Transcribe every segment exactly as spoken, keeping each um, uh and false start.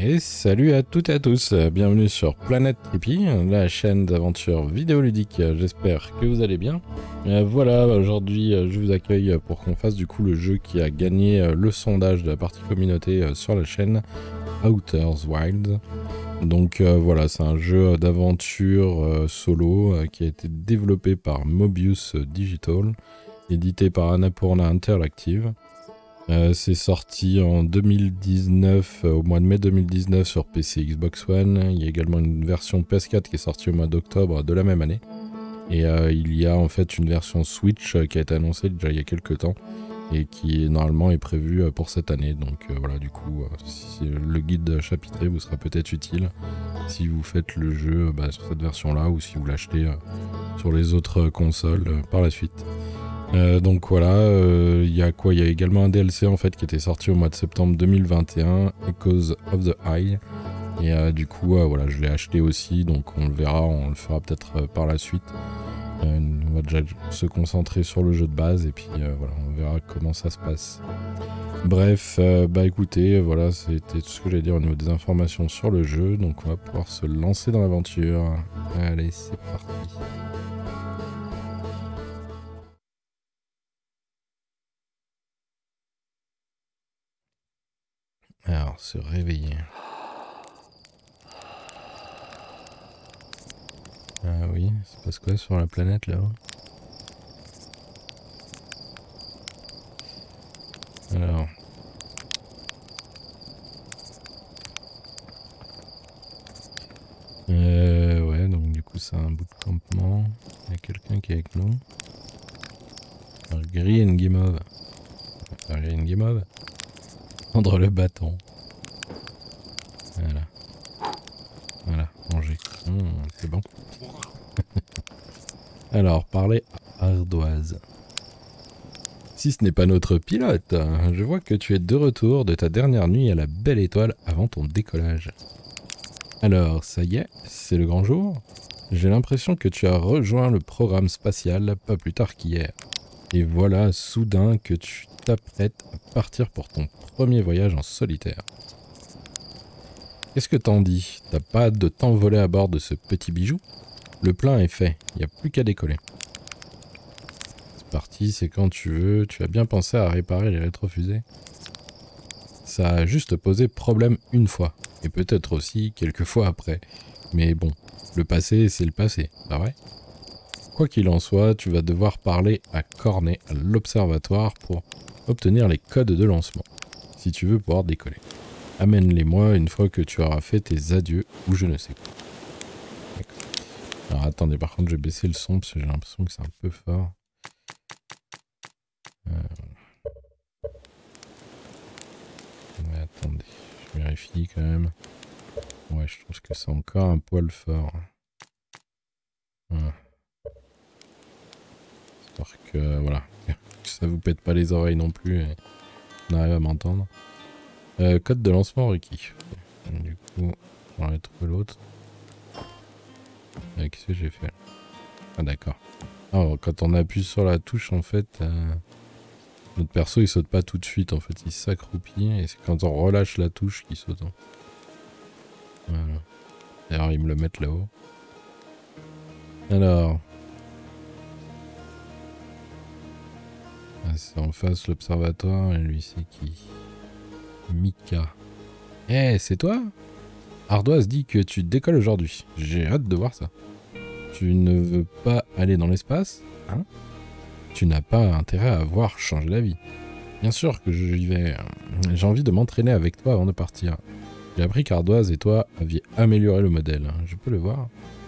Et salut à toutes et à tous, bienvenue sur Planète Trippy, la chaîne d'aventure vidéoludique, j'espère que vous allez bien. Euh, voilà, aujourd'hui je vous accueille pour qu'on fasse du coup le jeu qui a gagné le sondage de la partie communauté sur la chaîne, Outer Wilds. Donc euh, voilà, c'est un jeu d'aventure euh, solo euh, qui a été développé par Mobius Digital, édité par Annapurna Interactive. Euh, c'est sorti en deux mille dix-neuf, euh, au mois de mai deux mille dix-neuf sur P C et Xbox One. Il y a également une version P S quatre qui est sortie au mois d'octobre de la même année. Et euh, il y a en fait une version Switch euh, qui a été annoncée déjà il y a quelques temps et qui normalement est prévue euh, pour cette année. Donc euh, voilà, du coup, euh, si, le guide chapitré vous sera peut-être utile si vous faites le jeu euh, bah, sur cette version-là ou si vous l'achetez euh, sur les autres consoles euh, par la suite. Euh, donc voilà, il euh, y a quoi? Il y a également un D L C en fait qui était sorti au mois de septembre deux mille vingt et un, Echoes of the Eye. Et euh, du coup, euh, voilà, je l'ai acheté aussi, donc on le verra, on le fera peut-être euh, par la suite. Euh, on va déjà se concentrer sur le jeu de base et puis euh, voilà, on verra comment ça se passe. Bref, euh, bah écoutez, voilà, c'était tout ce que j'allais dire au niveau des informations sur le jeu, donc on va pouvoir se lancer dans l'aventure. Allez, c'est parti. Alors, se réveiller. Ah oui, ça passe quoi sur la planète là-haut? Alors. Euh, ouais, donc du coup c'est un bout de campement. Il y a quelqu'un qui est avec nous. Alors, Gris et Ngimov. Gris et Ngimov. Prendre le bâton. Voilà. Voilà, manger. Mmh, c'est bon. Alors, parler à Ardoise. Si ce n'est pas notre pilote, je vois que tu es de retour de ta dernière nuit à la Belle Étoile avant ton décollage. Alors, ça y est, c'est le grand jour. J'ai l'impression que tu as rejoint le programme spatial pas plus tard qu'hier. Et voilà soudain que tu t'apprêtes à partir pour ton premier voyage en solitaire. Qu'est-ce que t'en dis? T'as pas hâte de t'envoler à bord de ce petit bijou? Le plein est fait, il n'y a plus qu'à décoller. C'est parti, c'est quand tu veux. Tu as bien pensé à réparer les rétrofusées? Ça a juste posé problème une fois, et peut-être aussi quelques fois après. Mais bon, le passé c'est le passé, pas vrai? Quoi qu'il en soit, tu vas devoir parler à Cornet, à l'observatoire, pour obtenir les codes de lancement, si tu veux pouvoir décoller. Amène-les-moi une fois que tu auras fait tes adieux, ou je ne sais quoi. D'accord. Alors attendez, par contre je vais baisser le son, parce que j'ai l'impression que c'est un peu fort. Euh... Mais attendez, je vérifie quand même. Ouais, je trouve que c'est encore un poil fort. Voilà. J'espère que, voilà, que ça vous pète pas les oreilles non plus et on arrive à m'entendre. Euh, code de lancement requis. Du coup, on va trouver l'autre. Euh, Qu'est-ce que j'ai fait? Ah d'accord. Alors, quand on appuie sur la touche, en fait, euh, notre perso il saute pas tout de suite, en fait, il s'accroupit et c'est quand on relâche la touche qu'il saute. Voilà. D'ailleurs, ils me le mettent là-haut. Alors. Ah, c'est en face l'observatoire et lui c'est qui? Mika. Eh, hey, c'est toi? Ardoise dit que tu décolles aujourd'hui. J'ai hâte de voir ça. Tu ne veux pas aller dans l'espace? Hein? Tu n'as pas intérêt à avoir changé la vie. Bien sûr que j'y vais. J'ai envie de m'entraîner avec toi avant de partir. J'ai appris qu'Ardoise et toi aviez amélioré le modèle. Je peux le voir?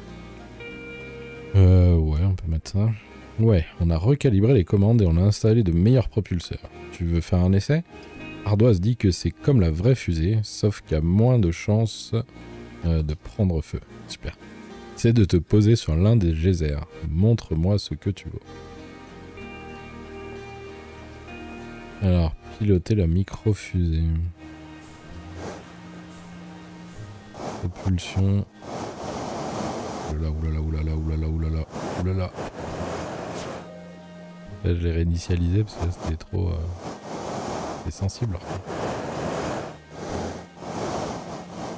Euh, ouais, on peut mettre ça. Ouais, on a recalibré les commandes et on a installé de meilleurs propulseurs. Tu veux faire un essai? Ardoise dit que c'est comme la vraie fusée, sauf qu'il y a moins de chances euh, de prendre feu. Super. C'est de te poser sur l'un des geysers. Montre-moi ce que tu veux. Alors, piloter la micro-fusée. Propulsion. Oulala, oulala, oulala, oulala, oulala, oulala. Là, je l'ai réinitialisé parce que c'était trop... Euh... C'est sensible.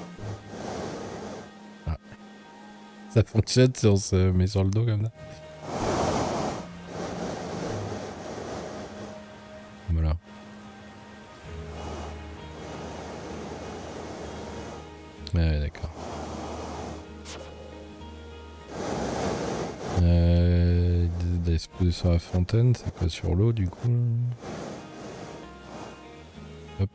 Ça fonctionne si on se met sur le dos comme ça. Voilà. Ouais, d'accord. Euh, d'aller se poser sur la fontaine, c'est quoi sur l'eau du coup? Hop.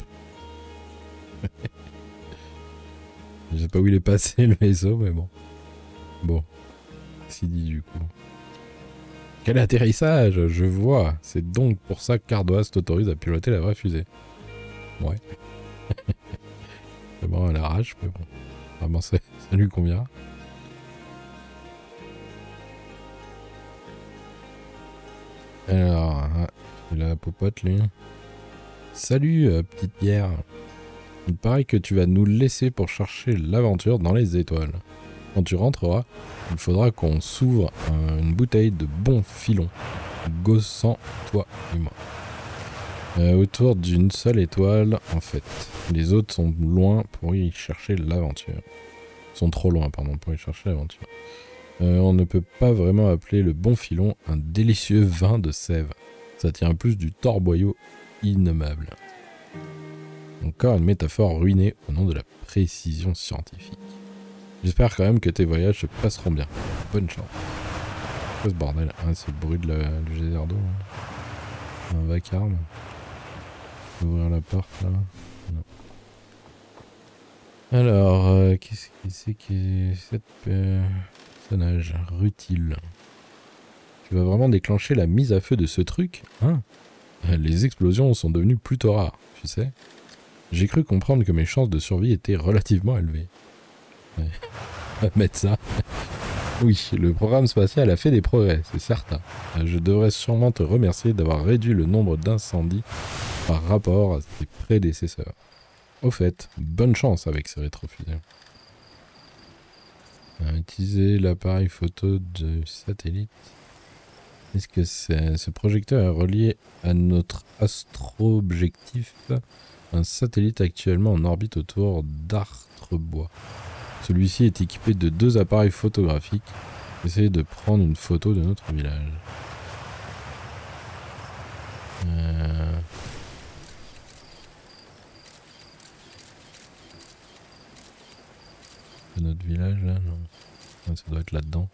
Je sais pas où il est passé le vaisseau, mais bon. Bon. C'est dit du coup. Quel atterrissage! Je vois. C'est donc pour ça que Cardoise t'autorise à piloter la vraie fusée. Ouais. C'est bon, elle arrache, mais bon. Vraiment, ça, ça lui convient. Alors, il a la popote, lui. Salut, euh, petite Pierre. Il paraît que tu vas nous laisser pour chercher l'aventure dans les étoiles. Quand tu rentreras, il faudra qu'on s'ouvre euh, une bouteille de bon filon, gossant toi et moi. Euh, autour d'une seule étoile, en fait. Les autres sont loin pour y chercher l'aventure. Sont trop loin, pardon, pour y chercher l'aventure. Euh, on ne peut pas vraiment appeler le bon filon un délicieux vin de sève. Ça tient plus du torboyau innommable. Encore une métaphore ruinée au nom de la précision scientifique. J'espère quand même que tes voyages se passeront bien. Bonne chance. C'est quoi ce bordel? Ah, c'est le bruit de la, du geyser d'eau. Hein. Un vacarme. Je vais ouvrir la porte là. Non. Alors, euh, qu'est-ce que c'est que cette personnage Rutile? Tu vas vraiment déclencher la mise à feu de ce truc, hein? Les explosions sont devenues plutôt rares, tu sais. J'ai cru comprendre que mes chances de survie étaient relativement élevées. Ouais. On va mettre ça. Oui, le programme spatial a fait des progrès, c'est certain. Je devrais sûrement te remercier d'avoir réduit le nombre d'incendies par rapport à tes prédécesseurs. Au fait, bonne chance avec ces rétrofusées. Utiliser l'appareil photo de satellite. Est-ce que c'est, ce projecteur est relié à notre astro-objectif? Un satellite actuellement en orbite autour d'Artrebois. Celui-ci est équipé de deux appareils photographiques. Essayez de prendre une photo de notre village. Euh... De notre village là, non. Non, ça doit être là-dedans.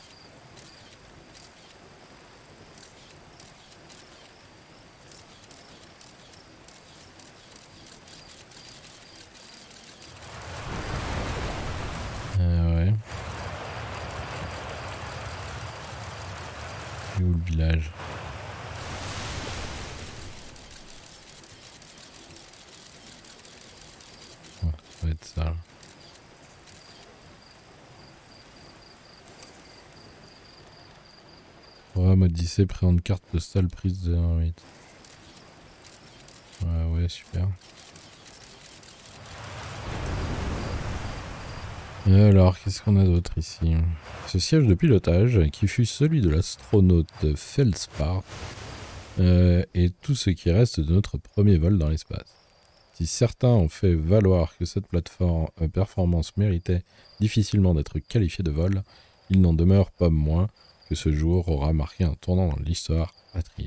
Euh, ouais. Et où le village? Ouais, ça va être ça là. Programme Odyssée présente carte postale prise de un huit. Ouais, ouais, super. Et alors, qu'est-ce qu'on a d'autre ici? Ce siège de pilotage, qui fut celui de l'astronaute Feldspar, euh, est tout ce qui reste de notre premier vol dans l'espace. Si certains ont fait valoir que cette plateforme euh, performance méritait difficilement d'être qualifiée de vol, il n'en demeure pas moins que ce jour aura marqué un tournant dans l'histoire atrienne.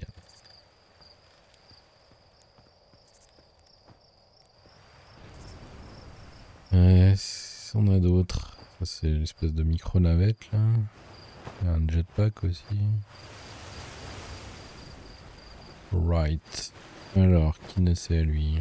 Euh, on a d'autres. Ça c'est l'espèce de micro-navette là. Il y a un jetpack aussi. Right. Alors, qui ne sait lui?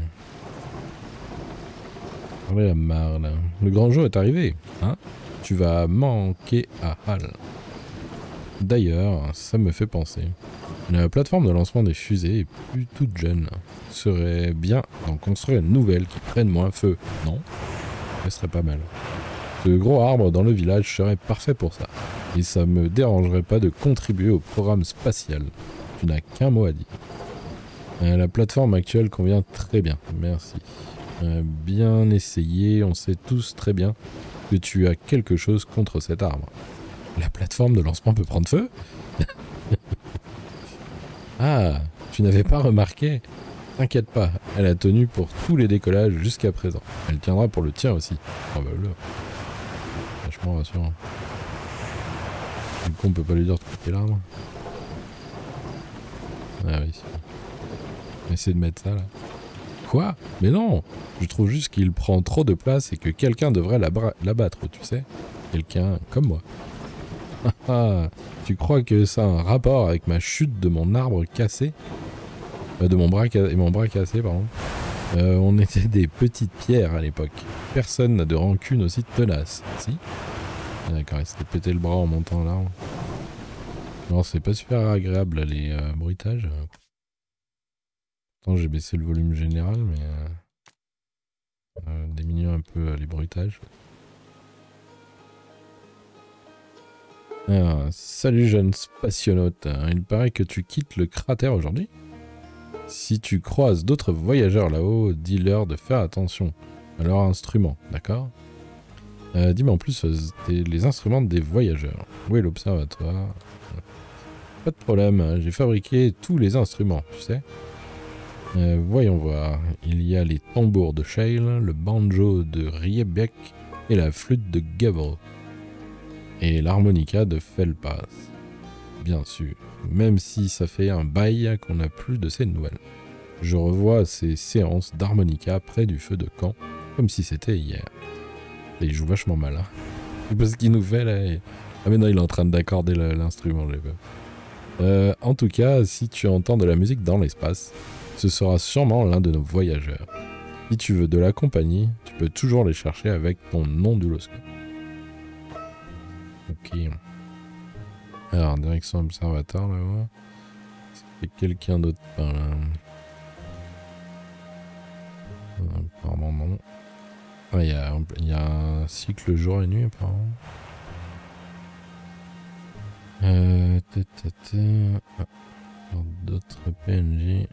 Parlez à marre là. Le grand jour est arrivé, hein? Tu vas manquer à Hal. D'ailleurs, ça me fait penser. La plateforme de lancement des fusées est plus toute jeune. Ce serait bien d'en construire une nouvelle qui prenne moins feu, non? Ce serait pas mal. Ce gros arbre dans le village serait parfait pour ça. Et ça me dérangerait pas de contribuer au programme spatial. Tu n'as qu'un mot à dire. Euh, la plateforme actuelle convient très bien, merci. Euh, bien essayé, on sait tous très bien que tu as quelque chose contre cet arbre. La plateforme de lancement peut prendre feu? Ah, tu n'avais pas remarqué? T'inquiète pas, elle a tenu pour tous les décollages jusqu'à présent. Elle tiendra pour le tien aussi. Oh bah là. Vachement rassurant. Du coup, on peut pas lui dire de couper l'arbre. Ah oui, on va essayer de mettre ça là. Quoi? Mais non! Je trouve juste qu'il prend trop de place et que quelqu'un devrait l'abattre, tu sais? Quelqu'un comme moi. Ah, tu crois que ça a un rapport avec ma chute de mon arbre cassé? euh, De mon bras, et mon bras cassé, pardon. Euh, on était des petites pierres à l'époque. Personne n'a de rancune aussi tenace. Si? Ah, d'accord, il s'était pété le bras en montant l'arbre. Non, c'est pas super agréable là, les euh, bruitages. Pourtant, j'ai baissé le volume général, mais... Euh, euh, diminuer un peu euh, les bruitages. Ah, salut jeune spationaute, il paraît que tu quittes le cratère aujourd'hui. Si tu croises d'autres voyageurs là-haut, dis-leur de faire attention à leurs instruments, d'accord? euh, Dis-moi en plus les instruments des voyageurs. Où est l'observatoire? Pas de problème, j'ai fabriqué tous les instruments, tu sais. Euh, voyons voir, il y a les tambours de Shale, le banjo de Riebeck et la flûte de Gavel. Et l'harmonica de Felpas. Bien sûr, même si ça fait un bail qu'on n'a plus de ces nouvelles. Je revois ces séances d'harmonica près du feu de camp, comme si c'était hier. Et il joue vachement mal, hein. C'est pas ce qu'il nous fait là. Et... Ah mais non, il est en train d'accorder l'instrument, j'ai peur. Euh, en tout cas, si tu entends de la musique dans l'espace, ce sera sûrement l'un de nos voyageurs. Si tu veux de la compagnie, tu peux toujours les chercher avec ton onduloscope. Ok. Alors, direction observatoire là-bas. C'est quelqu'un d'autre par là. Apparemment non. Ah, il y a, y a un cycle jour et nuit apparemment. Euh... Ah, d'autres P N J.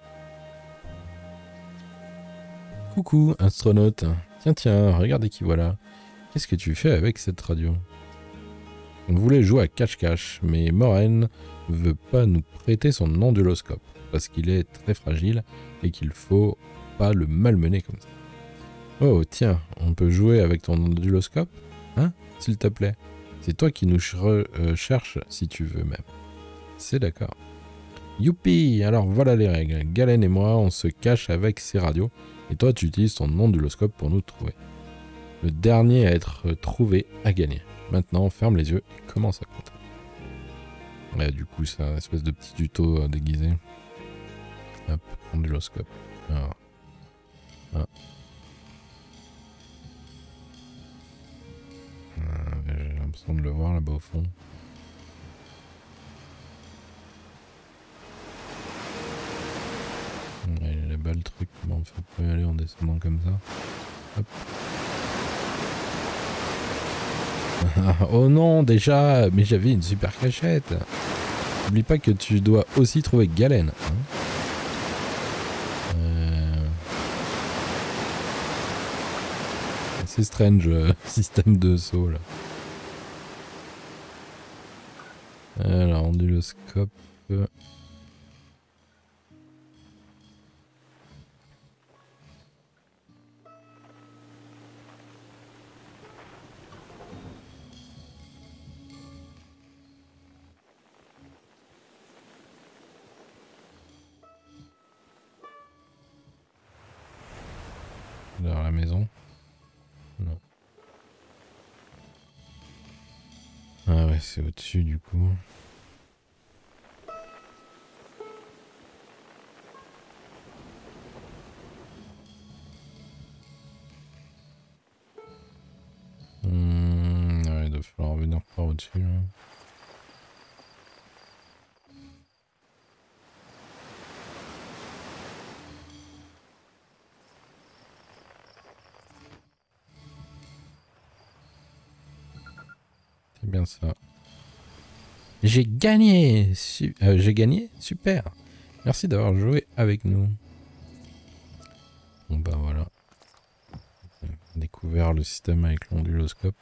Coucou, astronaute. Tiens, tiens, regardez qui voilà. Qu'est-ce que tu fais avec cette radio? On voulait jouer à cache-cache, mais Moren veut pas nous prêter son onduloscope, parce qu'il est très fragile et qu'il faut pas le malmener comme ça. Oh, tiens, on peut jouer avec ton onduloscope? Hein? S'il te plaît. C'est toi qui nous ch euh, cherches, si tu veux même. C'est d'accord. Youpi! Alors voilà les règles. Galen et moi, on se cache avec ces radios, et toi tu utilises ton onduloscope pour nous trouver. Le dernier à être trouvé a gagné. Maintenant, ferme les yeux et commence à compter. Ouais, du coup, c'est un espèce de petit tuto euh, déguisé. Hop, onduloscope. Alors. Ah. Euh, J'ai l'impression de le voir là-bas au fond. Ouais, là-bas le truc, comment on fait pour y aller en descendant comme ça? Hop. Oh non, déjà, mais j'avais une super cachette. N'oublie pas que tu dois aussi trouver Galen. Hein, euh... C'est strange, euh, système de saut là. Alors, onduloscope. Dans la maison. Non. Ah ouais, c'est au-dessus du coup. Mmh, ouais, il doit falloir venir par au-dessus. Hein. C'est bien ça. J'ai gagné Su euh, J'ai gagné Super. Merci d'avoir joué avec nous. Bon bah voilà. Découvert le système avec l'onduloscope.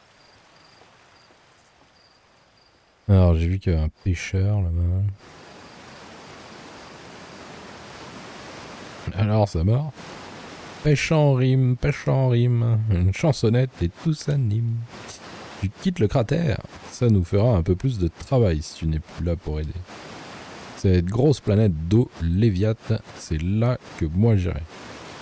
Alors j'ai vu qu'il y avait un pêcheur là-bas. Alors ça mord. Pêche en rime, pêche en rime. Une chansonnette et tout s'anime. Tu quittes le cratère. Ça nous fera un peu plus de travail si tu n'es plus là pour aider. Cette grosse planète d'eau, Léviat, c'est là que moi j'irai. Quoi ?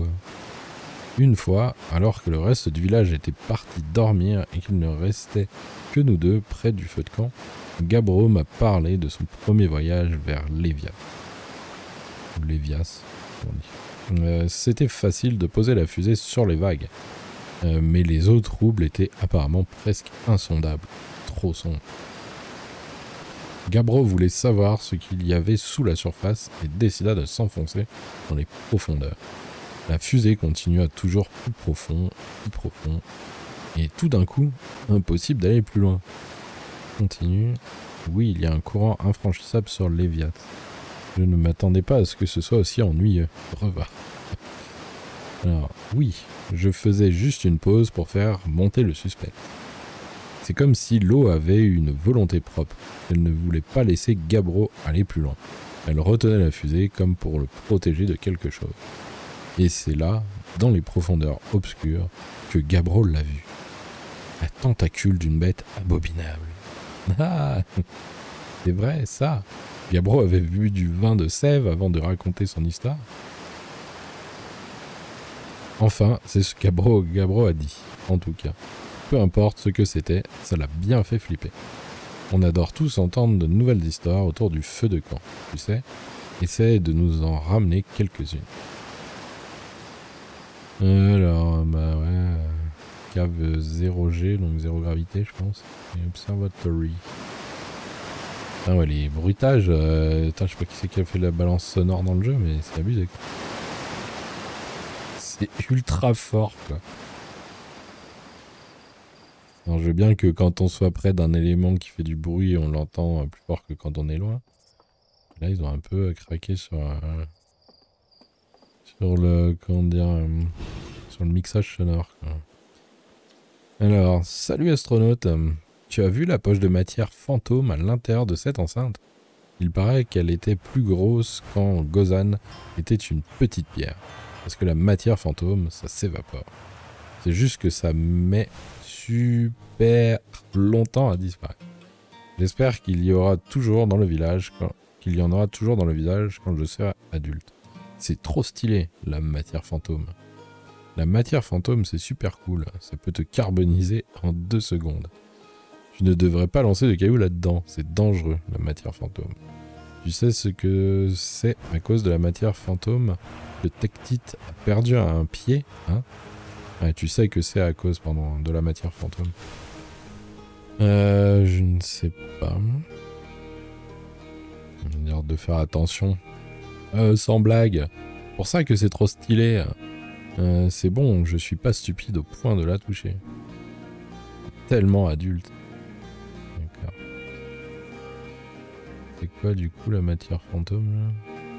Une fois, alors que le reste du village était parti dormir et qu'il ne restait que nous deux près du feu de camp, Gabbro m'a parlé de son premier voyage vers Léviat. Ou Lévias, on dit. Euh, C'était facile de poser la fusée sur les vagues, euh, mais les eaux troubles étaient apparemment presque insondables, trop sombres. Gabbro voulait savoir ce qu'il y avait sous la surface et décida de s'enfoncer dans les profondeurs. La fusée continua toujours plus profond, plus profond, et tout d'un coup, impossible d'aller plus loin. Continue. Oui, il y a un courant infranchissable sur Léviat. Je ne m'attendais pas à ce que ce soit aussi ennuyeux. Revoir. Alors, oui, je faisais juste une pause pour faire monter le suspect. C'est comme si l'eau avait une volonté propre. Elle ne voulait pas laisser Gabbro aller plus loin. Elle retenait la fusée comme pour le protéger de quelque chose. Et c'est là, dans les profondeurs obscures, que Gabbro l'a vu. La tentacule d'une bête abominable. Ah, c'est vrai, ça. Gabbro avait bu du vin de sève avant de raconter son histoire. Enfin, c'est ce que Gabbro, Gabbro a dit, en tout cas. Peu importe ce que c'était, ça l'a bien fait flipper. On adore tous entendre de nouvelles histoires autour du feu de camp, tu sais. Essaye de nous en ramener quelques-unes. Alors, bah ouais, euh, cave zéro G, donc zéro gravité, je pense. Et observatory. Ah ouais, les bruitages, euh, attends, je sais pas qui c'est qui a fait la balance sonore dans le jeu, mais c'est abusé. C'est ultra fort, quoi. Alors, je veux bien que quand on soit près d'un élément qui fait du bruit, on l'entend plus fort que quand on est loin. Là, ils ont un peu craqué sur... Euh, sur le... comment dire... Euh, sur le mixage sonore, quoi. Alors, salut astronaute. Tu as vu la poche de matière fantôme à l'intérieur de cette enceinte? Il paraît qu'elle était plus grosse quand Gozan était une petite pierre. Parce que la matière fantôme, ça s'évapore. C'est juste que ça met super longtemps à disparaître. J'espère qu'il y aura toujours dans le village, quand... qu'il y en aura toujours dans le village quand je serai adulte. C'est trop stylé, la matière fantôme. La matière fantôme, c'est super cool. Ça peut te carboniser en deux secondes. Tu ne devrais pas lancer de cailloux là-dedans. C'est dangereux, la matière fantôme. Tu sais ce que c'est à cause de la matière fantôme que Tectite a perdu un pied, hein? Ouais, tu sais que c'est à cause, pardon, de la matière fantôme. Euh, je ne sais pas. Je veux dire de faire attention. Euh, sans blague. Pour ça que c'est trop stylé. Euh, c'est bon, je suis pas stupide au point de la toucher. Tellement adulte. D'accord. C'est quoi du coup la matière fantôme là?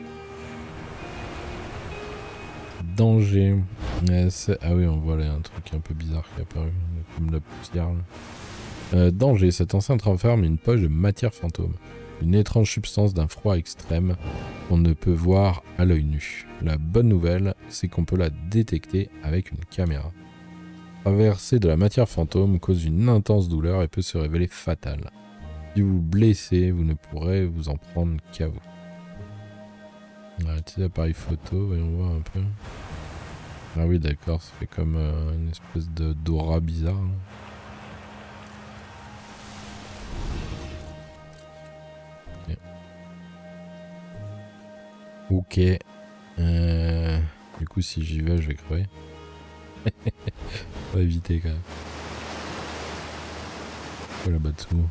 Danger. Euh, ah oui, on voit là un truc un peu bizarre qui est apparu, comme la poussière. Euh, danger, cette enceinte renferme une poche de matière fantôme. Une étrange substance d'un froid extrême qu'on ne peut voir à l'œil nu. La bonne nouvelle, c'est qu'on peut la détecter avec une caméra. Traverser de la matière fantôme cause une intense douleur et peut se révéler fatale. Si vous blessez, vous ne pourrez vous en prendre qu'à vous. Un petit appareil photo, voyons voir un peu. Ah oui, d'accord, ça fait comme euh, une espèce de d'aura bizarre. Là. Ok. Euh, du coup, si j'y vais, je vais crever. On va éviter quand même. Oh là-bas dessous.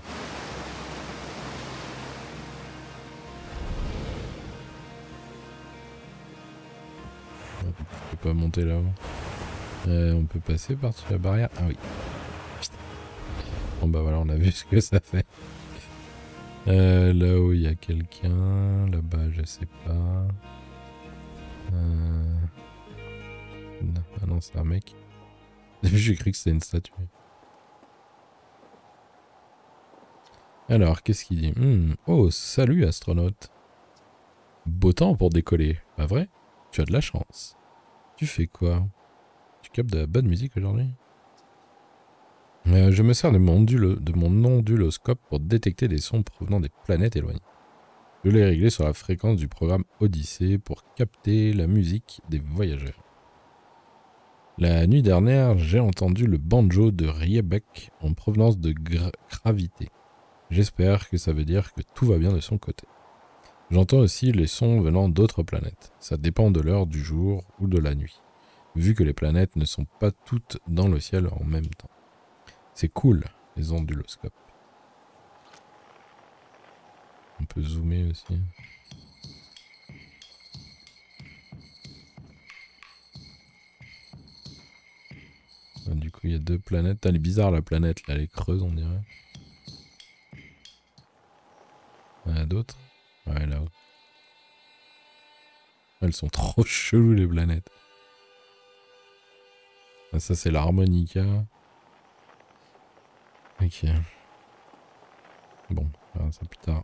On peut pas monter là-haut. Euh, on peut passer par-dessus la barrière. Ah oui. Putain. Bon bah voilà, on a vu ce que ça fait. Euh, là-haut, il y a quelqu'un. Là-bas, je sais pas. Euh... Non, ah non, c'est un mec. J'ai cru que c'était une statue. Alors, qu'est-ce qu'il dit? hmm. Oh, salut, astronaute. Beau temps pour décoller, pas vrai? Tu as de la chance. Tu fais quoi? Tu captes de la bonne musique aujourd'hui? Euh, je me sers de mon, ondulo, de mon onduloscope pour détecter des sons provenant des planètes éloignées. Je l'ai réglé sur la fréquence du programme Odyssée pour capter la musique des voyageurs. La nuit dernière, j'ai entendu le banjo de Riebeck en provenance de gra gravité. J'espère que ça veut dire que tout va bien de son côté. J'entends aussi les sons venant d'autres planètes. Ça dépend de l'heure du jour ou de la nuit, vu que les planètes ne sont pas toutes dans le ciel en même temps. C'est cool, les onduloscopes. On peut zoomer aussi. Ah, du coup, il y a deux planètes. Elle est bizarre la planète, là, elle est creuse, on dirait. Il y en a d'autres? Ouais, là-haut. Elles sont trop cheloues, les planètes. Ah, ça, c'est l'harmonica. Ok. Bon, on verra ça plus tard.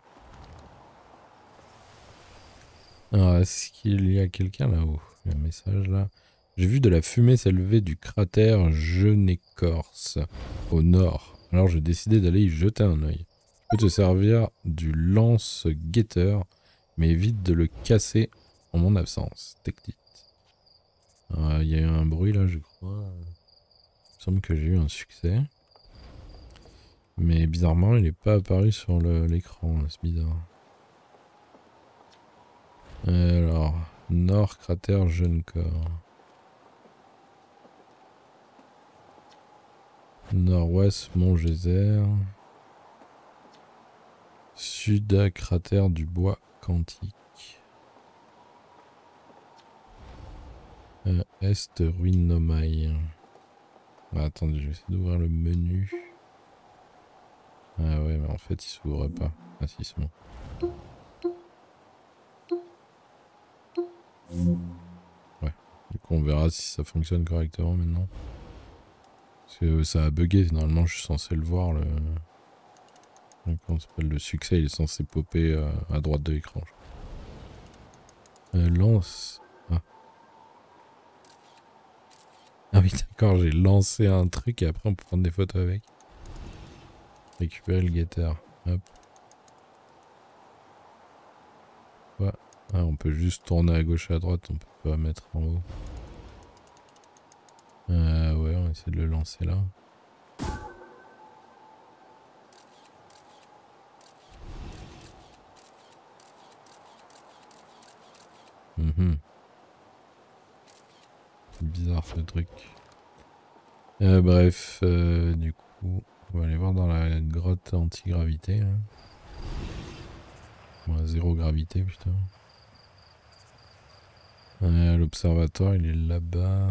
Alors, est-ce qu'il y a quelqu'un là-haut? Il y a un message là. J'ai vu de la fumée s'élever du cratère Genécorce au nord. Alors j'ai décidé d'aller y jeter un œil. Je peux te servir du lance-guetteur, mais évite de le casser en mon absence. Tectite. Il y a eu un bruit là, je crois. Il me semble que j'ai eu un succès. Mais bizarrement, il n'est pas apparu sur l'écran. C'est bizarre. Alors, nord cratère jeune corps. Nord-ouest Mont Geyser. Sud cratère du bois quantique. Euh, est ruine Nomaï. Ah, attendez, je vais essayer d'ouvrir le menu. Ah ouais, mais en fait il s'ouvre pas. Ah si, c'est bon. Ouais, du coup on verra si ça fonctionne correctement maintenant. Parce que ça a bugué, normalement je suis censé le voir. Le, comment ça s'appelle, le succès il est censé popper euh, à droite de l'écran. Euh, lance. Ah. Ah oui d'accord, j'ai lancé un truc et après on peut prendre des photos avec. Récupérer le guetteur. Hop. Ouais. Ah, on peut juste tourner à gauche et à droite, on peut pas mettre en haut. Euh, ouais, on va essayer de le lancer là. Mmh. C'est bizarre ce truc. Euh, bref, euh, du coup, on va aller voir dans la grotte anti-gravité. Bon, zéro gravité, putain. Euh, L'observatoire, il est là-bas.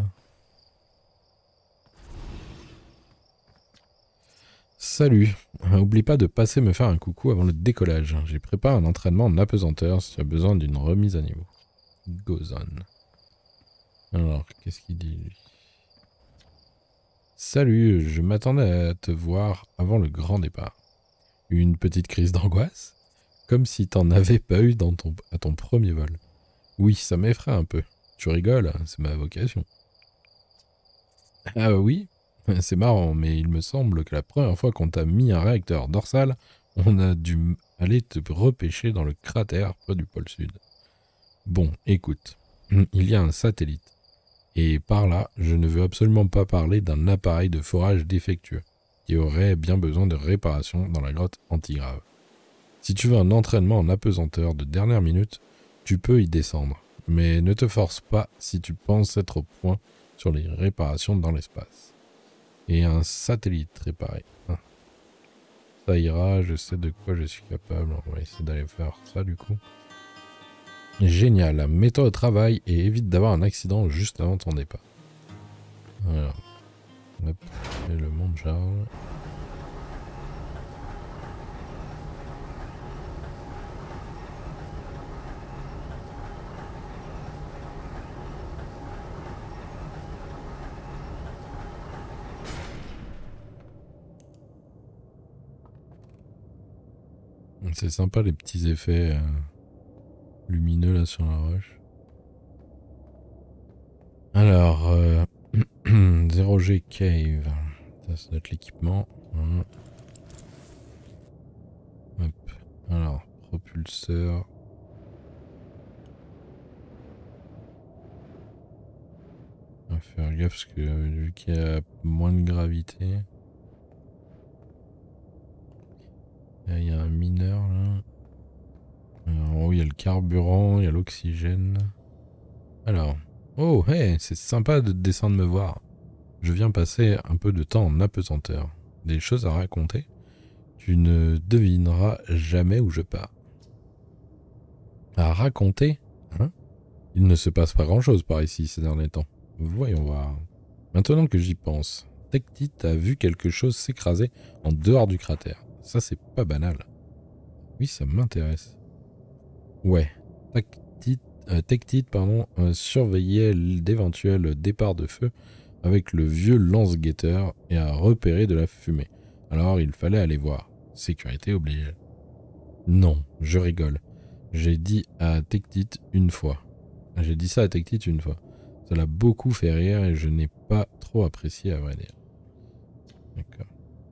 Salut, euh, oublie pas de passer me faire un coucou avant le décollage. J'ai préparé un entraînement en apesanteur si tu as besoin d'une remise à niveau. Goes on. Alors, qu'est-ce qu'il dit lui? Salut, je m'attendais à te voir avant le grand départ. Une petite crise d'angoisse? Comme si t'en avais pas eu dans ton, à ton premier vol. Oui, ça m'effraie un peu. Tu rigoles, c'est ma vocation. Ah oui? C'est marrant, mais il me semble que la première fois qu'on t'a mis un réacteur dorsal, on a dû aller te repêcher dans le cratère près du pôle sud. Bon, écoute, il y a un satellite. Et par là, je ne veux absolument pas parler d'un appareil de forage défectueux, qui aurait bien besoin de réparation dans la grotte antigrave. Si tu veux un entraînement en apesanteur de dernière minute, tu peux y descendre. Mais ne te force pas si tu penses être au point sur les réparations dans l'espace. Et un satellite réparé. Ah. Ça ira, je sais de quoi je suis capable. On va essayer d'aller faire ça du coup. Génial, mets-toi au travail et évite d'avoir un accident juste avant ton départ. Voilà. Hop, et le monde charge. C'est sympa les petits effets euh, lumineux là sur la roche. Alors, euh, zéro G Cave. Ça, ça doit être l'équipement. Voilà. Hop. Alors, propulseur. On va faire gaffe parce que vu qu'il y a moins de gravité. Là, il y a un mineur là. Alors, en haut, il y a le carburant, il y a l'oxygène. Alors. Oh, hey, c'est sympa de descendre me voir. Je viens passer un peu de temps en apesanteur. Des choses à raconter. Tu ne devineras jamais où je pars. À raconter, hein? Il ne se passe pas grand-chose par ici ces derniers temps. Voyons voir. Maintenant que j'y pense, Tectit a vu quelque chose s'écraser en dehors du cratère. Ça, c'est pas banal. Oui, ça m'intéresse. Ouais, Tectit, euh, Tectit pardon, euh, surveillait d'éventuels départs de feu avec le vieux lance-guetteur et a repéré de la fumée. Alors il fallait aller voir. Sécurité oblige. Non, je rigole. J'ai dit à Tectit une fois. J'ai dit ça à Tectit une fois. Ça l'a beaucoup fait rire et je n'ai pas trop apprécié à vrai dire. D'accord.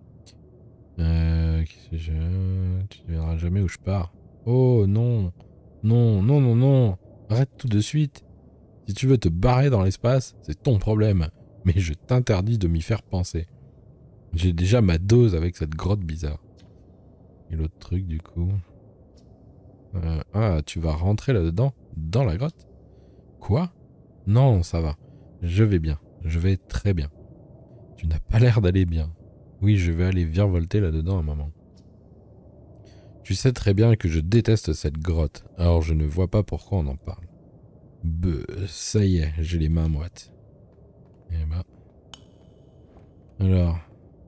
Euh, qu'est-ce que je... Tu ne verras jamais où je pars. Oh non. Non, non, non, non. Arrête tout de suite. Si tu veux te barrer dans l'espace, c'est ton problème. Mais je t'interdis de m'y faire penser. J'ai déjà ma dose avec cette grotte bizarre. Et l'autre truc du coup... Euh, ah, tu vas rentrer là-dedans? Dans la grotte? Quoi? Non, ça va. Je vais bien. Je vais très bien. Tu n'as pas l'air d'aller bien. Oui, je vais aller virevolter là-dedans un moment. Tu sais très bien que je déteste cette grotte, alors je ne vois pas pourquoi on en parle. Beuh, ça y est, j'ai les mains moites. Eh ben... Alors...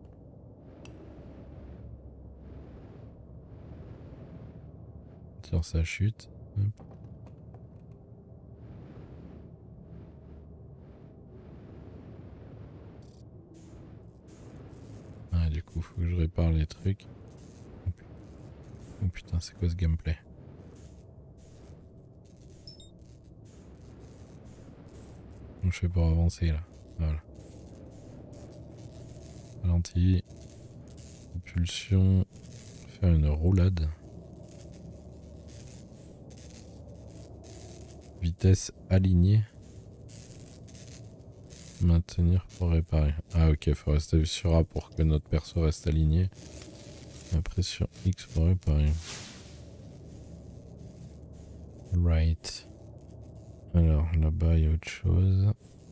Sur sa chute. Hop. Ah, du coup, faut que je répare les trucs. Oh putain, c'est quoi ce gameplay? Comment je fais pour avancer là? Voilà. Ralenti. Propulsion. Faire une roulade. Vitesse alignée. Maintenir pour réparer. Ah ok, faut rester sur A pour que notre perso reste aligné. Après sur X pour réparer. Right. Alors là-bas il y a autre chose.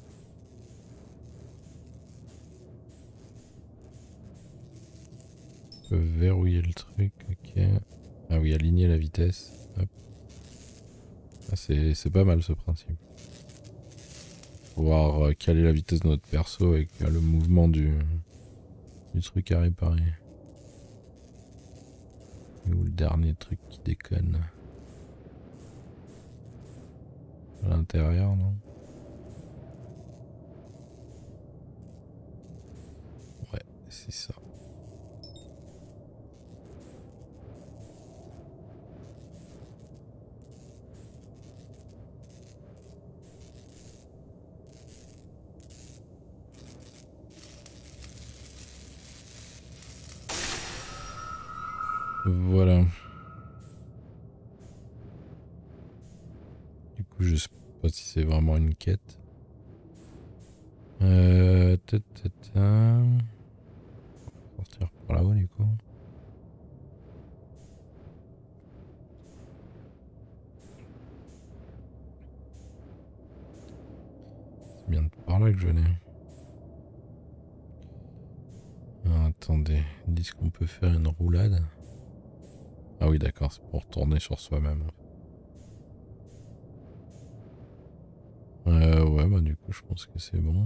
On peut verrouiller le truc, ok. Ah oui, aligner la vitesse. Hop. Ah, c'est pas mal ce principe. Pouvoir euh, caler la vitesse de notre perso avec euh, le mouvement du, du truc à réparer. Ou le dernier truc qui déconne. À l'intérieur, non? Ouais, c'est ça. Voilà. Du coup, je sais pas si c'est vraiment une quête. Euh... Ta -ta -ta. Sortir par là-haut, du coup. C'est bien par là que je venais. Ah, attendez. Ils disent qu'on peut faire une roulade. Ah oui, d'accord, c'est pour tourner sur soi-même. Euh, ouais, bah du coup, je pense que c'est bon.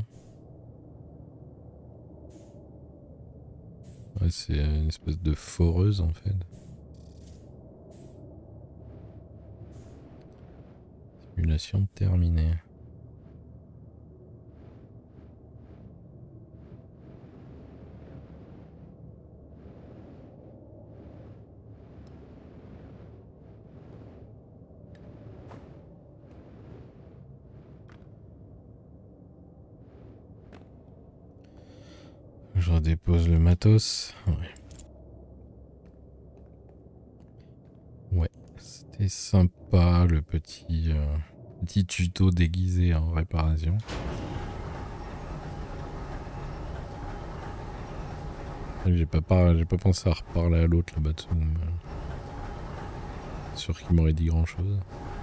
Ouais, c'est une espèce de foreuse en fait. Simulation terminée. je redépose le matos. Ouais. Ouais, c'était sympa le petit, euh, petit tuto déguisé en réparation. J'ai pas, par... j'ai pas pensé à reparler à l'autre là-bas dessous. Mais... sûr qu'il m'aurait dit grand chose.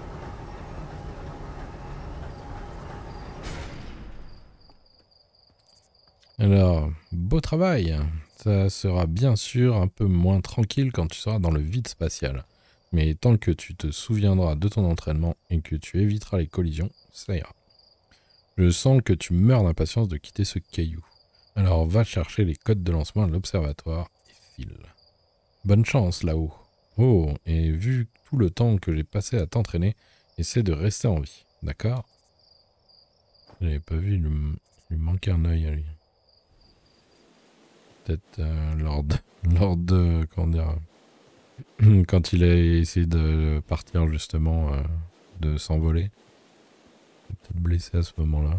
Alors, beau travail. Ça sera bien sûr un peu moins tranquille quand tu seras dans le vide spatial. Mais tant que tu te souviendras de ton entraînement et que tu éviteras les collisions, ça ira. Je sens que tu meurs d'impatience de quitter ce caillou. Alors va chercher les codes de lancement à l'observatoire et file. Bonne chance là-haut. Oh, et vu tout le temps que j'ai passé à t'entraîner, essaie de rester en vie, d'accord? J'avais pas vu, il lui manquait un œil à lui. Peut-être euh, lors de, lors de, comment dire, quand il a essayé de partir justement, euh, de s'envoler. Peut-être blessé à ce moment-là.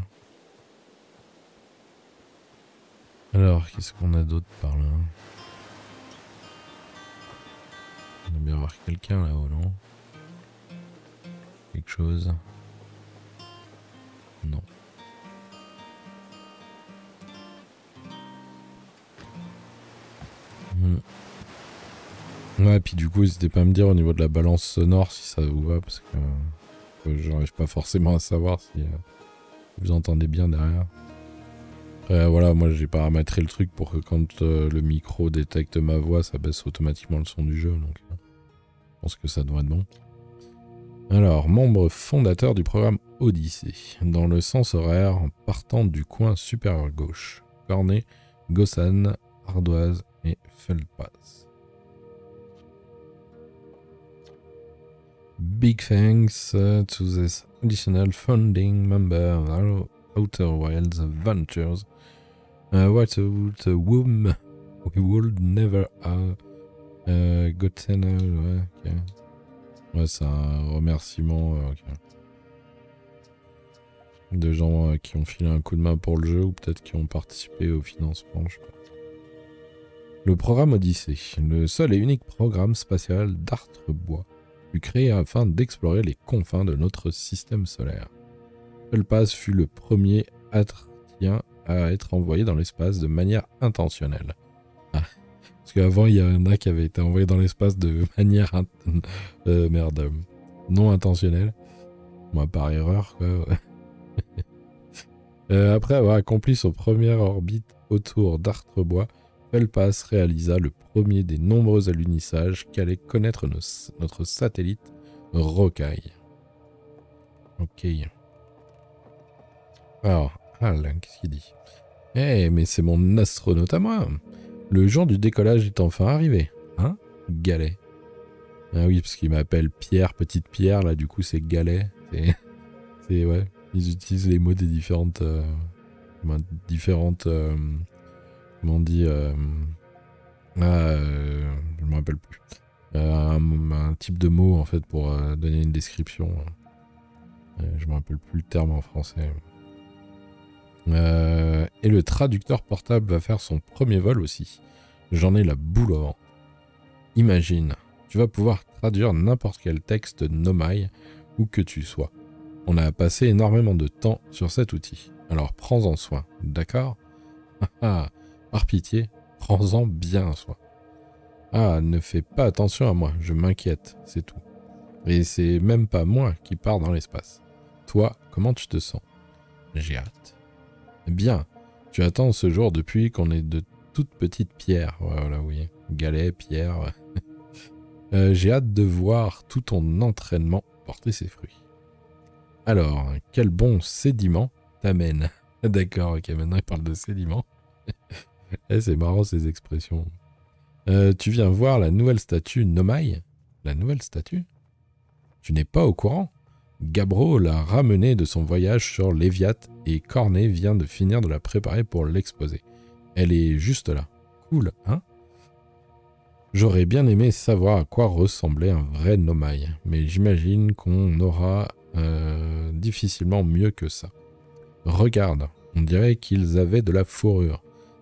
Alors, qu'est-ce qu'on a d'autre par là? On doit bien avoir quelqu'un là-haut, non? Quelque chose? Non. Hmm. Ouais, puis du coup, n'hésitez pas à me dire au niveau de la balance sonore si ça vous va, parce que, que j'arrive pas forcément à savoir si euh, vous entendez bien derrière. Après, voilà, moi j'ai paramétré le truc pour que quand euh, le micro détecte ma voix, ça baisse automatiquement le son du jeu, donc euh, je pense que ça devrait être bon. Alors, membre fondateur du programme Odyssée, dans le sens horaire en partant du coin supérieur gauche. Cornet, Gossan, Ardoise et Feldpass. Big thanks uh, to this additional founding member of our Outer Wilds Ventures. Uh, without whom we would never have uh, gotten... Ouais, ok. Ouais, c'est un remerciement euh, okay. de gens euh, qui ont filé un coup de main pour le jeu ou peut-être qui ont participé au financement, je sais pas. Le programme Odyssée, le seul et unique programme spatial d'Artrebois, fut créé afin d'explorer les confins de notre système solaire. Feldpass fut le premier Atrien à être envoyé dans l'espace de manière intentionnelle. Ah. Parce qu'avant, il y en a qui avaient été envoyés dans l'espace de manière int euh, merde, euh, non intentionnelle. Moi, par erreur, quoi. euh, après avoir accompli son première orbite autour d'Artrebois, Feldpass réalisa le premier des nombreux alunissages qu'allait connaître nos, notre satellite Rocaille. Ok. Alors, Al, qu'est-ce qu'il dit? Eh, hey, mais c'est mon astronaute à moi. Le jour du décollage est enfin arrivé. Hein? Galet. Ah oui, parce qu'il m'appelle Pierre, petite Pierre, là, du coup, c'est Galet. C'est, ouais, ils utilisent les mots des différentes... Euh, différentes... Euh, comment on dit... Euh, ah, euh, je me rappelle plus. Euh, un, un type de mot, en fait, pour euh, donner une description. Euh, je me rappelle plus le terme en français. Euh, et le traducteur portable va faire son premier vol aussi. J'en ai la boule au ventre. Imagine, tu vas pouvoir traduire n'importe quel texte Nomai où que tu sois. On a passé énormément de temps sur cet outil, alors prends-en soin, d'accord? Ah, par pitié, prends-en bien soin. Ah, ne fais pas attention à moi, je m'inquiète, c'est tout. Et c'est même pas moi qui pars dans l'espace. Toi, comment tu te sens? J'ai hâte. Bien, tu attends ce jour depuis qu'on est de toutes petites pierres. Voilà, oui. Galet, pierre. euh, J'ai hâte de voir tout ton entraînement porter ses fruits. Alors, quel bon sédiment t'amène? D'accord, ok, maintenant il parle de sédiment. eh, c'est marrant ces expressions. Euh, tu viens voir la nouvelle statue Nomai? La nouvelle statue? Tu n'es pas au courant? Gabbro l'a ramenée de son voyage sur Léviat et Cornet vient de finir de la préparer pour l'exposer. Elle est juste là. Cool, hein? J'aurais bien aimé savoir à quoi ressemblait un vrai Nomai, mais j'imagine qu'on aura euh, difficilement mieux que ça. Regarde, on dirait qu'ils avaient de la fourrure.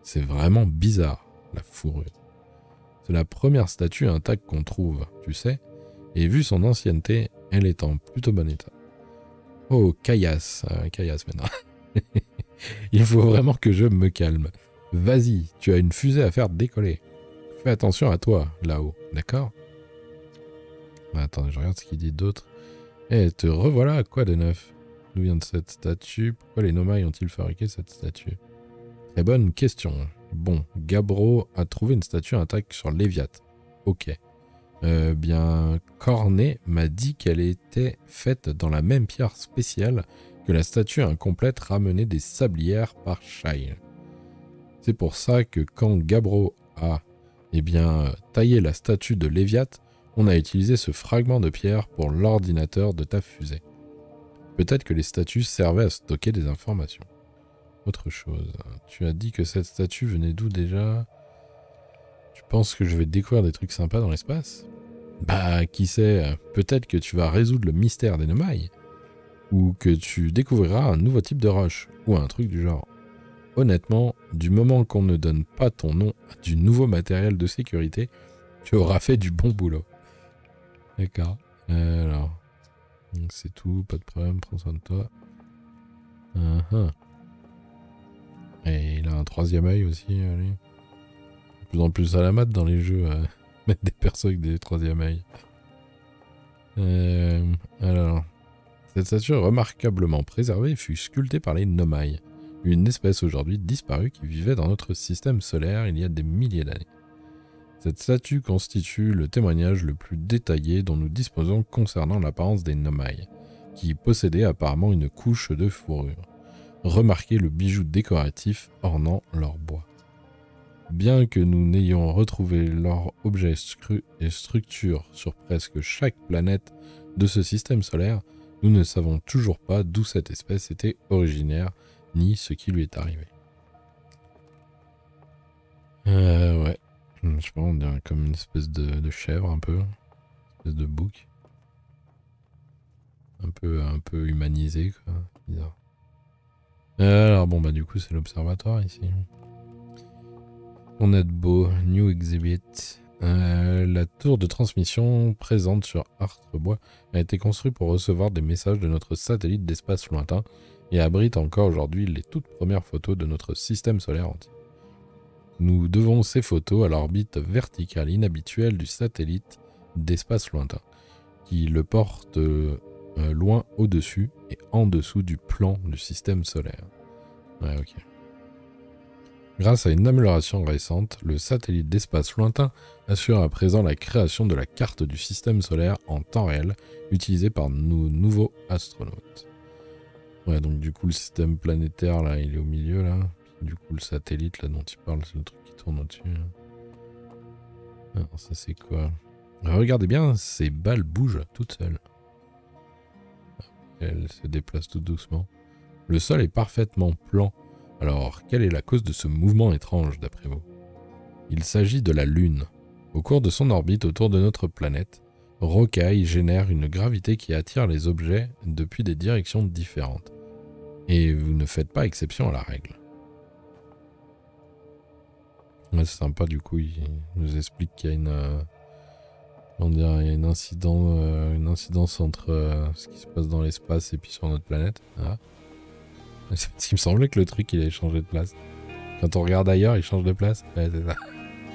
C'est vraiment bizarre, la fourrure. C'est la première statue intacte qu'on trouve, tu sais, et vu son ancienneté, elle est en plutôt bon état. Oh, caillasse, euh, caillasse maintenant. Il faut vraiment que je me calme. Vas-y, tu as une fusée à faire décoller. Fais attention à toi, là-haut, d'accord? Attends, je regarde ce qu'il dit d'autre. Eh, te revoilà, quoi de neuf? D'où vient de cette statue? Pourquoi les Nomai ont-ils fabriqué cette statue? Très bonne question. Bon, Gabbro a trouvé une statue intacte sur Léviat. Ok. Euh, bien, Cornet m'a dit qu'elle était faite dans la même pierre spéciale que la statue incomplète ramenée des sablières par Shai. C'est pour ça que quand Gabbro a eh bien, taillé la statue de Léviat, on a utilisé ce fragment de pierre pour l'ordinateur de ta fusée. Peut-être que les statues servaient à stocker des informations. Autre chose, tu as dit que cette statue venait d'où déjà? Tu penses que je vais découvrir des trucs sympas dans l'espace? Bah, qui sait, peut-être que tu vas résoudre le mystère des Nomai, ou que tu découvriras un nouveau type de roche, ou un truc du genre. Honnêtement, du moment qu'on ne donne pas ton nom à du nouveau matériel de sécurité, tu auras fait du bon boulot. D'accord. Euh, alors, c'est tout, pas de problème, prends soin de toi. Uh -huh. Et il a un troisième œil aussi, lui. De plus en plus à la mode dans les jeux, euh, mettre des persos avec des troisième œil. Euh, alors, cette statue remarquablement préservée fut sculptée par les Nomai, une espèce aujourd'hui disparue qui vivait dans notre système solaire il y a des milliers d'années. Cette statue constitue le témoignage le plus détaillé dont nous disposons concernant l'apparence des Nomai, qui possédaient apparemment une couche de fourrure. Remarquez le bijou décoratif ornant leur bois. Bien que nous n'ayons retrouvé leurs objets et structures sur presque chaque planète de ce système solaire, nous ne savons toujours pas d'où cette espèce était originaire, ni ce qui lui est arrivé. Euh, ouais. Je sais pas, on dirait comme une espèce de, de chèvre, un peu. Une espèce de bouc. Un peu, un peu humanisé, quoi. Bizarre. Euh, alors bon, bah du coup, c'est l'observatoire, ici. On a de beau. New Exhibit. Euh, la tour de transmission présente sur Artrebois a été construite pour recevoir des messages de notre satellite d'espace lointain et abrite encore aujourd'hui les toutes premières photos de notre système solaire entier. Nous devons ces photos à l'orbite verticale inhabituelle du satellite d'espace lointain, qui le porte euh, loin au-dessus et en dessous du plan du système solaire. Ouais, ok. Grâce à une amélioration récente, le satellite d'espace lointain assure à présent la création de la carte du système solaire en temps réel, utilisée par nos nouveaux astronautes. Ouais, donc du coup le système planétaire, là, il est au milieu, là. Du coup, le satellite là dont tu parles, c'est le truc qui tourne au-dessus. Alors, ça c'est quoi? Regardez bien, ces balles bougent toutes seules. Elles se déplacent tout doucement. Le sol est parfaitement plan. Alors, quelle est la cause de ce mouvement étrange d'après vous? Il s'agit de la Lune. Au cours de son orbite autour de notre planète, Rocaille génère une gravité qui attire les objets depuis des directions différentes. Et vous ne faites pas exception à la règle. Ouais, c'est sympa, du coup, il nous explique qu'il y a une, euh, on dirait, il y a une, incident, euh, une incidence entre euh, ce qui se passe dans l'espace et puis sur notre planète. Ah. C'est parce qu'il me semblait que le truc, il allait changer de place. Quand on regarde ailleurs, il change de place. Ouais, c'est ça.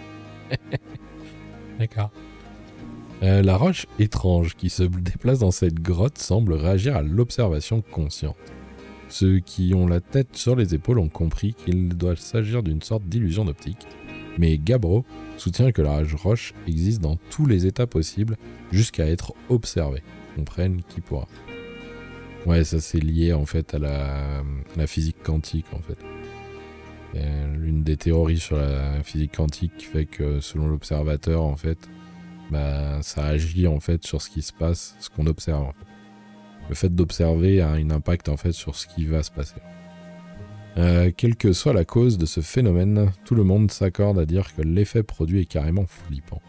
D'accord. Euh, la roche étrange qui se déplace dans cette grotte semble réagir à l'observation consciente. Ceux qui ont la tête sur les épaules ont compris qu'il doit s'agir d'une sorte d'illusion d'optique. Mais Gabbro soutient que la roche existe dans tous les états possibles jusqu'à être observée. Comprenne qui pourra. Ouais, ça c'est lié en fait à la, la physique quantique en fait. L'une des théories sur la physique quantique qui fait que selon l'observateur en fait, bah, ça agit en fait sur ce qui se passe, ce qu'on observe en fait. Le fait d'observer a un impact en fait sur ce qui va se passer. Euh, quelle que soit la cause de ce phénomène, tout le monde s'accorde à dire que l'effet produit est carrément flippant.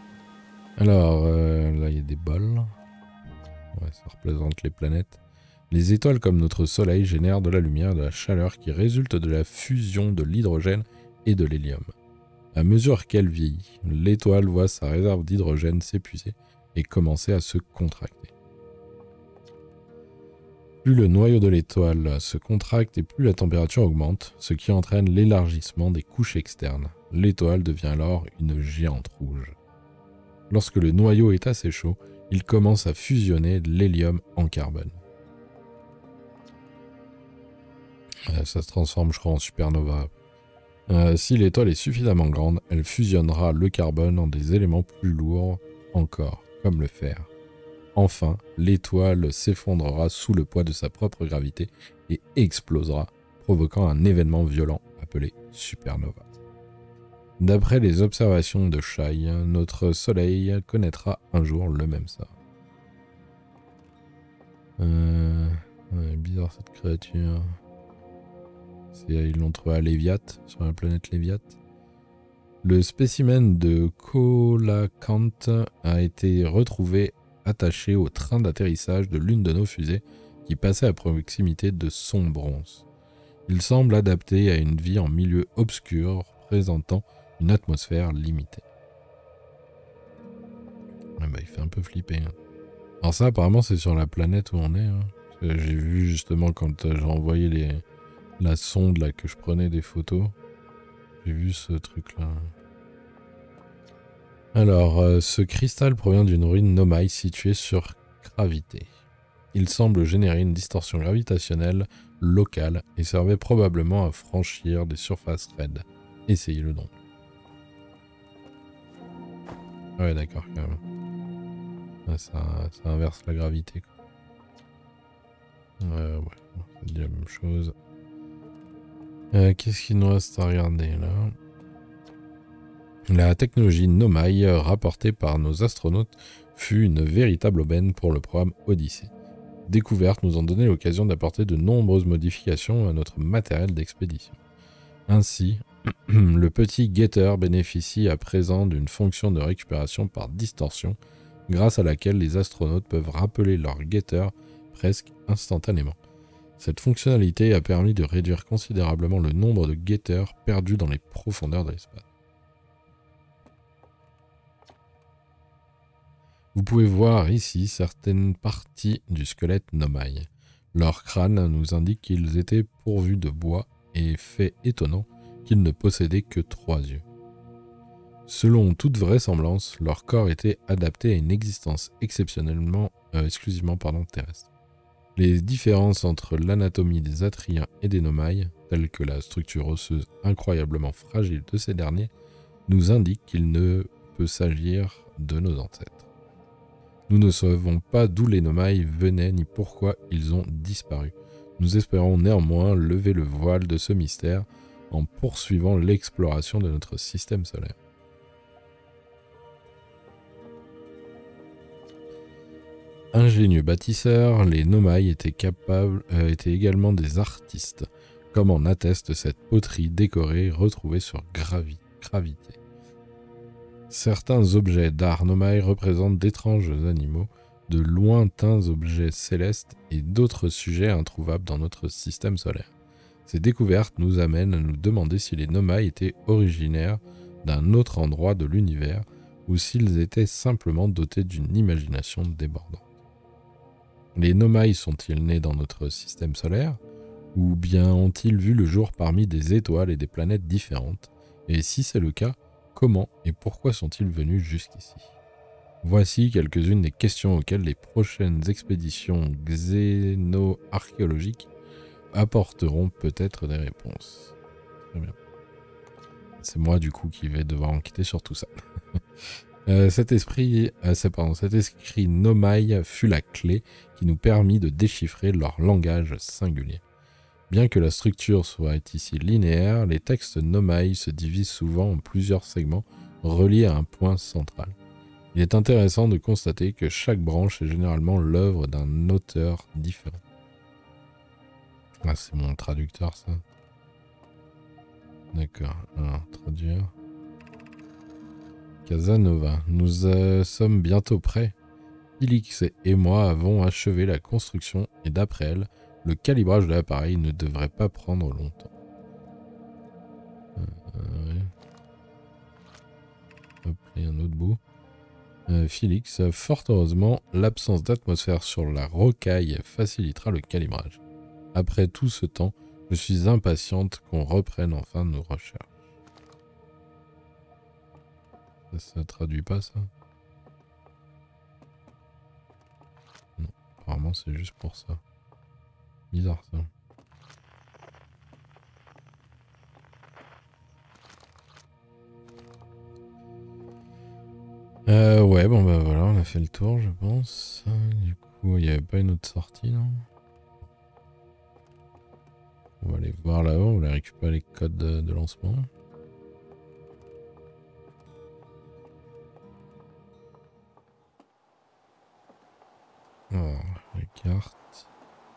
Alors, euh, là il y a des bols. Ouais, ça représente les planètes. Les étoiles comme notre Soleil génèrent de la lumière et de la chaleur qui résulte de la fusion de l'hydrogène et de l'hélium. À mesure qu'elle vieillit, l'étoile voit sa réserve d'hydrogène s'épuiser et commencer à se contracter. Plus le noyau de l'étoile se contracte et plus la température augmente, ce qui entraîne l'élargissement des couches externes. L'étoile devient alors une géante rouge. Lorsque le noyau est assez chaud, il commence à fusionner de l'hélium en carbone. Euh, ça se transforme, je crois, en supernova. Euh, si l'étoile est suffisamment grande, elle fusionnera le carbone en des éléments plus lourds encore, comme le fer. Enfin, l'étoile s'effondrera sous le poids de sa propre gravité et explosera, provoquant un événement violent appelé supernova. D'après les observations de Schei, notre Soleil connaîtra un jour le même sort. Euh... Ouais, bizarre cette créature. Ils l'ont trouvé à Léviat, sur la planète Léviat. Le spécimen de Coelacanth a été retrouvé attaché au train d'atterrissage de l'une de nos fusées qui passait à proximité de son bronze. Il semble adapté à une vie en milieu obscur présentant une atmosphère limitée. Ah bah, il fait un peu flipper. Hein. Alors ça apparemment c'est sur la planète où on est. Hein. J'ai vu justement quand j'ai envoyé les, la sonde là que je prenais des photos. J'ai vu ce truc là. Alors, euh, ce cristal provient d'une ruine Nomai située sur Gravité. Il semble générer une distorsion gravitationnelle locale et servait probablement à franchir des surfaces raides. Essayez-le donc. Ouais, d'accord, quand même. Ouais, ça, ça inverse la gravité. Quoi. Euh, ouais, c'est la même chose. Euh, Qu'est-ce qu'il nous reste à regarder là ? La technologie Nomai rapportée par nos astronautes fut une véritable aubaine pour le programme Odyssey. Découvertes nous ont donné l'occasion d'apporter de nombreuses modifications à notre matériel d'expédition. Ainsi, le petit guetteur bénéficie à présent d'une fonction de récupération par distorsion, grâce à laquelle les astronautes peuvent rappeler leur guetteur presque instantanément. Cette fonctionnalité a permis de réduire considérablement le nombre de guetteurs perdus dans les profondeurs de l'espace. Vous pouvez voir ici certaines parties du squelette Nomai. Leur crâne nous indique qu'ils étaient pourvus de bois et fait étonnant qu'ils ne possédaient que trois yeux. Selon toute vraisemblance, leur corps était adapté à une existence exceptionnellement, euh, exclusivement pardon, terrestre. Les différences entre l'anatomie des Atriens et des Nomai, telles que la structure osseuse incroyablement fragile de ces derniers, nous indiquent qu'il ne peut s'agir de nos ancêtres. Nous ne savons pas d'où les Nomai venaient ni pourquoi ils ont disparu. Nous espérons néanmoins lever le voile de ce mystère en poursuivant l'exploration de notre système solaire. Ingénieux bâtisseurs, les Nomai étaient, capables, euh, étaient également des artistes, comme en atteste cette poterie décorée retrouvée sur gravi, Gravité. Certains objets d'art Nomai représentent d'étranges animaux, de lointains objets célestes et d'autres sujets introuvables dans notre système solaire. Ces découvertes nous amènent à nous demander si les Nomai étaient originaires d'un autre endroit de l'univers ou s'ils étaient simplement dotés d'une imagination débordante. Les Nomai sont-ils nés dans notre système solaire ou bien ont-ils vu le jour parmi des étoiles et des planètes différentes? Et si c'est le cas, comment et pourquoi sont-ils venus jusqu'ici? Voici quelques-unes des questions auxquelles les prochaines expéditions xéno-archéologiques apporteront peut-être des réponses. Très bien. C'est moi du coup qui vais devoir enquêter sur tout ça. euh, cet, esprit, euh, pardon, cet écrit Nomai fut la clé qui nous permit de déchiffrer leur langage singulier. Bien que la structure soit ici linéaire, les textes Nomai se divisent souvent en plusieurs segments reliés à un point central. Il est intéressant de constater que chaque branche est généralement l'œuvre d'un auteur différent. Ah, c'est mon traducteur, ça. D'accord, alors, traduire. Casanova, nous euh, sommes bientôt prêts. Felix et moi avons achevé la construction et d'après elle, le calibrage de l'appareil ne devrait pas prendre longtemps. Euh, ouais. Hop, il y a un autre bout. Euh, Felix, fort heureusement, l'absence d'atmosphère sur la rocaille facilitera le calibrage. Après tout ce temps, je suis impatiente qu'on reprenne enfin nos recherches. Ça, ça traduit pas ça? Non, apparemment c'est juste pour ça. Bizarre ça. Euh, ouais, bon bah voilà, on a fait le tour, je pense. Du coup, il n'y avait pas une autre sortie, non? On va aller voir là-haut, on va récupérer les codes de, de lancement. Oh, les cartes.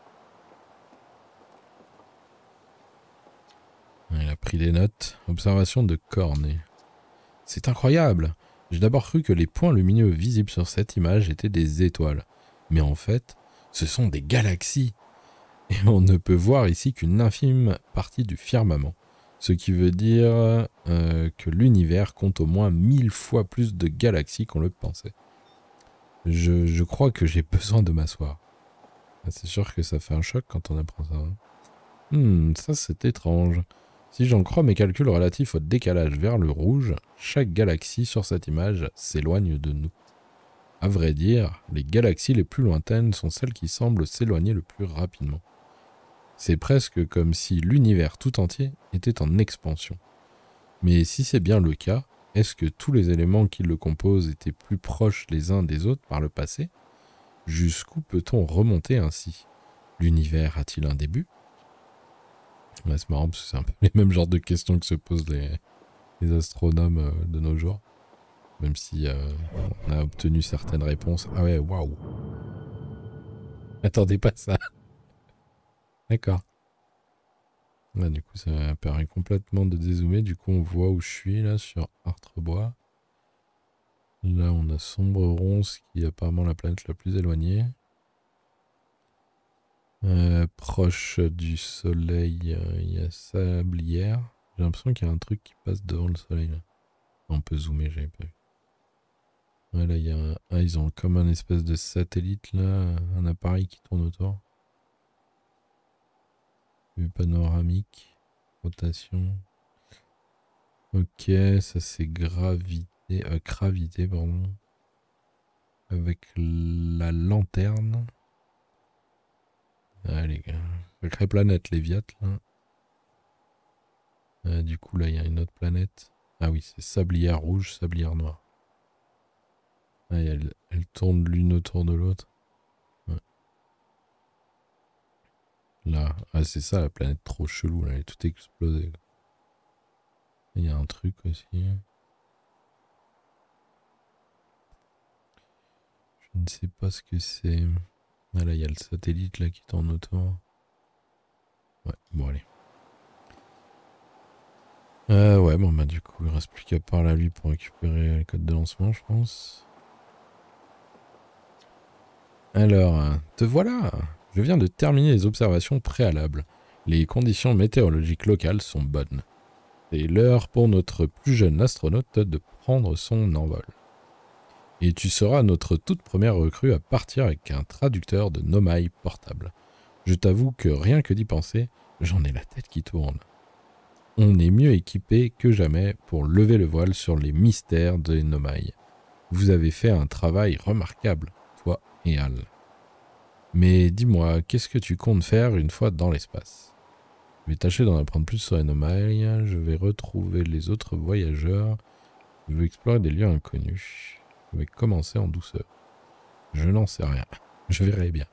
Il a pris des notes. Observation de Cornet. C'est incroyable! J'ai d'abord cru que les points lumineux visibles sur cette image étaient des étoiles. Mais en fait, ce sont des galaxies. Et on ne peut voir ici qu'une infime partie du firmament. Ce qui veut dire euh, que l'univers compte au moins mille fois plus de galaxies qu'on le pensait. Je, je crois que j'ai besoin de m'asseoir. Ah, c'est sûr que ça fait un choc quand on apprend ça. Hein. Hmm, ça c'est étrange. Si j'en crois mes calculs relatifs au décalage vers le rouge, chaque galaxie sur cette image s'éloigne de nous. À vrai dire, les galaxies les plus lointaines sont celles qui semblent s'éloigner le plus rapidement. C'est presque comme si l'univers tout entier était en expansion. Mais si c'est bien le cas, est-ce que tous les éléments qui le composent étaient plus proches les uns des autres par le passé? Jusqu'où peut-on remonter ainsi? L'univers a-t-il un début? Ouais, c'est marrant parce que c'est un peu les mêmes genres de questions que se posent les, les astronomes euh, de nos jours. Même si euh, on a obtenu certaines réponses. Ah ouais, waouh! Attendez pas ça! D'accord. Ouais, du coup, ça permet complètement de dézoomer. Du coup, on voit où je suis là sur Artrebois. Là, on a Sombre Ronce qui est apparemment la planète la plus éloignée. Euh, proche du soleil, euh, il y a Sablière. J'ai l'impression qu'il y a un truc qui passe devant le soleil là. On peut zoomer, j'avais pas vu. Ouais, là, il y a un... Ah, ils ont comme un espèce de satellite là, un appareil qui tourne autour. Vue panoramique, rotation. Ok, ça c'est gravité, euh, gravité, pardon. Avec la lanterne. Allez, sacrée planète Léviat là. Euh, du coup là il y a une autre planète. Ah oui, c'est Sablière rouge, Sablière noire. Ah, elles, elles tournent l'une autour de l'autre. Ouais. Là, ah c'est ça la planète trop chelou là, elle est toute explosée. Il y a un truc aussi. Je ne sais pas ce que c'est. Ah là il y a le satellite là qui tourne autour. Ouais, bon allez. Euh, ouais, bon bah du coup il reste plus qu'à parler à lui pour récupérer le code de lancement je pense. Alors, te voilà. Je viens de terminer les observations préalables. Les conditions météorologiques locales sont bonnes. C'est l'heure pour notre plus jeune astronaute de prendre son envol. Et tu seras notre toute première recrue à partir avec un traducteur de Nomai portable. Je t'avoue que rien que d'y penser, j'en ai la tête qui tourne. On est mieux équipé que jamais pour lever le voile sur les mystères de Nomai. Vous avez fait un travail remarquable, toi et Al. Mais dis-moi, qu'est-ce que tu comptes faire une fois dans l'espace? Je vais tâcher d'en apprendre plus sur Nomai, je vais retrouver les autres voyageurs, je vais explorer des lieux inconnus. Je vais commencer en douceur. Je n'en sais rien, je verrai bien.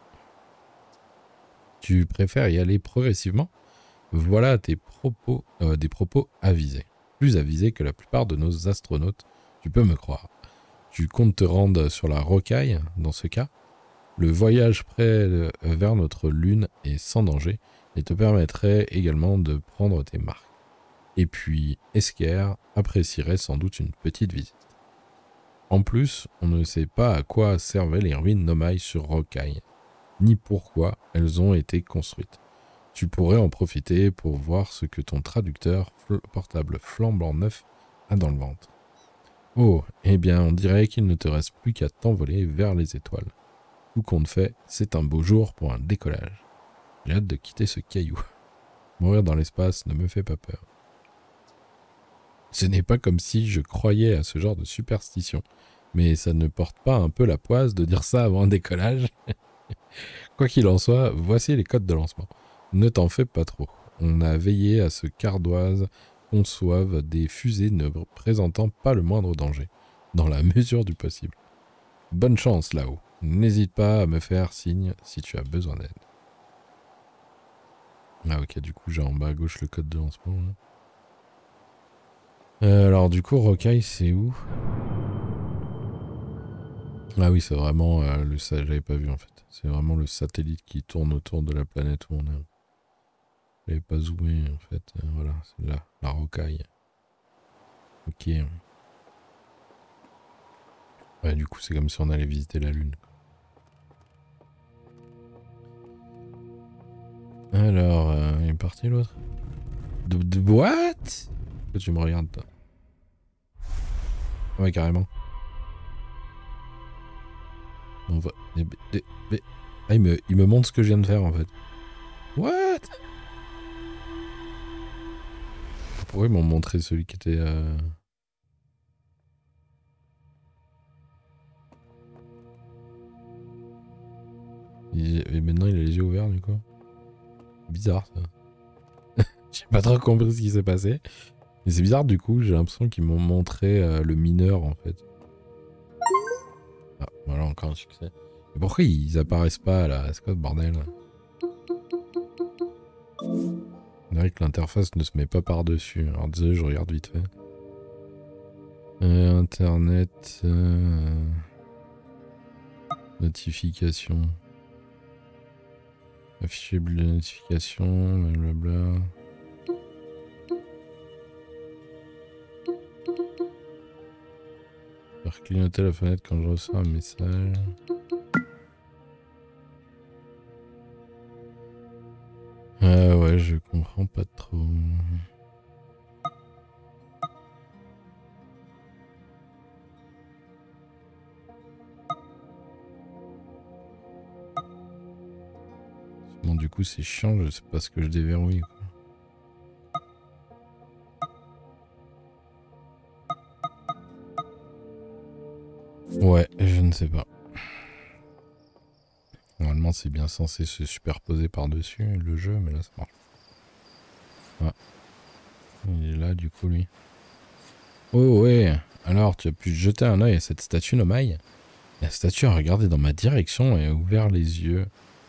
Tu préfères y aller progressivement? Voilà tes propos, euh, des propos avisés. Plus avisés que la plupart de nos astronautes, tu peux me croire. Tu comptes te rendre sur la rocaille, dans ce cas? Le voyage près vers notre lune est sans danger et te permettrait également de prendre tes marques. Et puis, Esker apprécierait sans doute une petite visite. En plus, on ne sait pas à quoi servaient les ruines Nomai sur Rocaille, ni pourquoi elles ont été construites. Tu pourrais en profiter pour voir ce que ton traducteur portable flambant neuf a dans le ventre. Oh, eh bien, on dirait qu'il ne te reste plus qu'à t'envoler vers les étoiles. Tout compte fait, c'est un beau jour pour un décollage. J'ai hâte de quitter ce caillou. Mourir dans l'espace ne me fait pas peur. Ce n'est pas comme si je croyais à ce genre de superstition, mais ça ne porte pas un peu la poisse de dire ça avant un décollage? Quoi qu'il en soit, voici les codes de lancement. Ne t'en fais pas trop. On a veillé à ce qu'Ardoise conçoive des fusées ne présentant pas le moindre danger, dans la mesure du possible. Bonne chance là-haut. N'hésite pas à me faire signe si tu as besoin d'aide. Ah ok, du coup j'ai en bas à gauche le code de lancement. Là. Euh, alors du coup, Rocaille, c'est où? Ah oui, c'est vraiment euh, le ça j'avais pas vu en fait. C'est vraiment le satellite qui tourne autour de la planète où on est. J'avais pas zoomé en fait. Euh, voilà, c'est là, la Rocaille. Ok. Ouais, du coup, c'est comme si on allait visiter la Lune. Alors, euh, il est parti l'autre? De, de what? Pourquoi tu me regardes toi? Ouais, carrément. On va... Ah, il me, il me montre ce que je viens de faire en fait. What? Pourquoi ils m'ont montré celui qui était... Euh... Il... Et maintenant il a les yeux ouverts du coup. Bizarre ça. J'ai pas trop compris ce qui s'est passé. Mais c'est bizarre du coup, j'ai l'impression qu'ils m'ont montré euh, le mineur en fait. Ah, voilà encore un succès. Et pourquoi ils apparaissent pas là? C'est quoi ce bordel? On dirait que l'interface ne se met pas par-dessus. Alors désolé, je regarde vite fait. Euh, Internet... Euh... Notification. Afficher de notification, blablabla. Faire clignoter la fenêtre quand je reçois un message. Ah ouais, je comprends pas trop. Bon, du coup, c'est chiant, je sais pas ce que je déverrouille. Quoi. Ouais, je ne sais pas. Normalement, c'est bien censé se superposer par-dessus le jeu, mais là, ça marche. Ah. Il est là, du coup, lui. Oh, ouais. Alors, tu as pu jeter un œil à cette statue Nomai? La statue a regardé dans ma direction et a ouvert les yeux.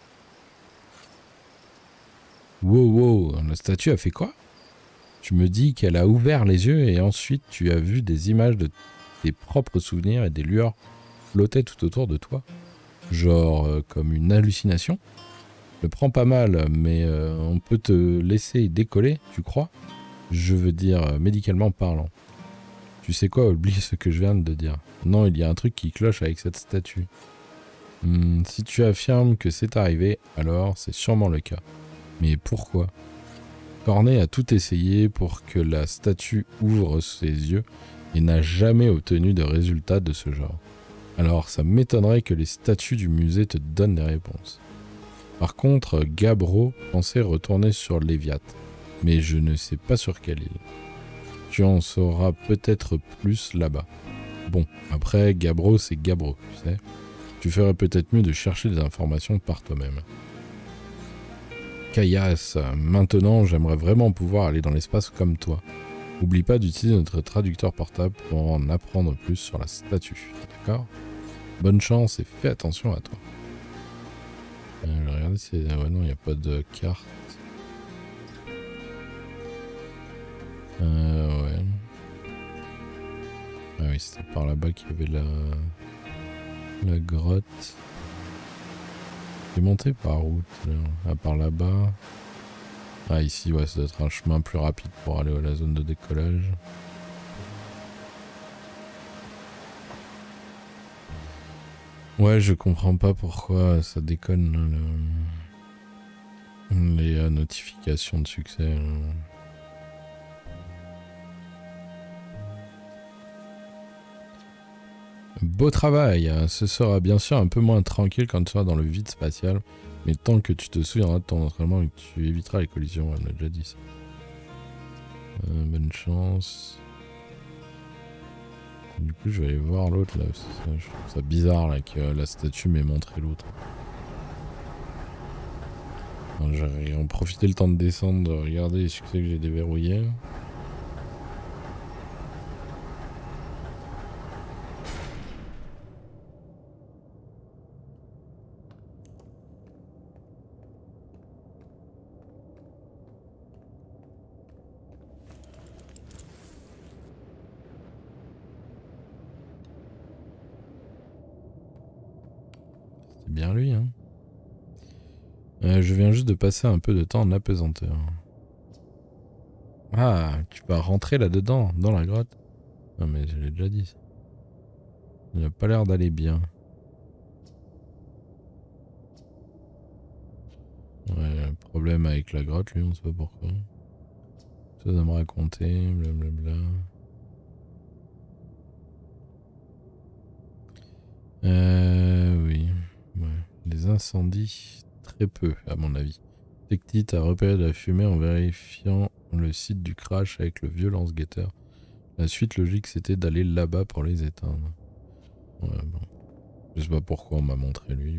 Wow, wow. La statue a fait quoi? Tu me dis qu'elle a ouvert les yeux et ensuite tu as vu des images de tes propres souvenirs et des lueurs flottaient tout autour de toi. Genre euh, comme une hallucination. Je le prends pas mal, mais euh, on peut te laisser décoller, tu crois? Je veux dire, euh, médicalement parlant. Tu sais quoi, oublie ce que je viens de dire. Non, il y a un truc qui cloche avec cette statue. Hmm, si tu affirmes que c'est arrivé, alors c'est sûrement le cas. Mais pourquoi? Cornet a tout essayé pour que la statue ouvre ses yeux et n'a jamais obtenu de résultat de ce genre. Alors ça m'étonnerait que les statues du musée te donnent des réponses. Par contre, Gabbro pensait retourner sur Léviat, mais je ne sais pas sur quelle île. Tu en sauras peut-être plus là-bas. Bon, après, Gabbro c'est Gabbro, tu sais. Tu ferais peut-être mieux de chercher des informations par toi-même. Caillasse, maintenant j'aimerais vraiment pouvoir aller dans l'espace comme toi. N'oublie pas d'utiliser notre traducteur portable pour en apprendre plus sur la statue, d'accord? Bonne chance et fais attention à toi. Euh, je vais regarder si... Ouais, non, il n'y a pas de carte. Euh, ouais. Ah oui, c'était par là-bas qu'il y avait la... la grotte. C'est monté par où? Ah, par là-bas. Ah, ici, ouais, ça doit être un chemin plus rapide pour aller à la zone de décollage. Ouais, je comprends pas pourquoi ça déconne là, le... les euh, notifications de succès. Là. Beau travail, ce sera bien sûr un peu moins tranquille quand tu seras dans le vide spatial, mais tant que tu te souviendras de ton entraînement et que tu éviteras les collisions, on a déjà dit ça. Euh, bonne chance. Du coup, je vais aller voir l'autre là. Ça, je trouve ça bizarre là que la statue m'ait montré l'autre. J'ai en profité le temps de descendre, de regarder les succès que j'ai déverrouillés. C'est bien lui, hein. Euh, je viens juste de passer un peu de temps en apesanteur. Ah, tu vas rentrer là-dedans, dans la grotte. Non mais je l'ai déjà dit ça. Il n'a pas l'air d'aller bien. Ouais, problème avec la grotte, lui, on sait pas pourquoi. Chose à me raconter, blablabla. Euh, oui. Ouais. Les incendies, très peu, à mon avis. Tectite a repéré de la fumée en vérifiant le site du crash avec le vieux lance-guetteur. La suite logique, c'était d'aller là-bas pour les éteindre. Ouais, bon. Je sais pas pourquoi on m'a montré lui.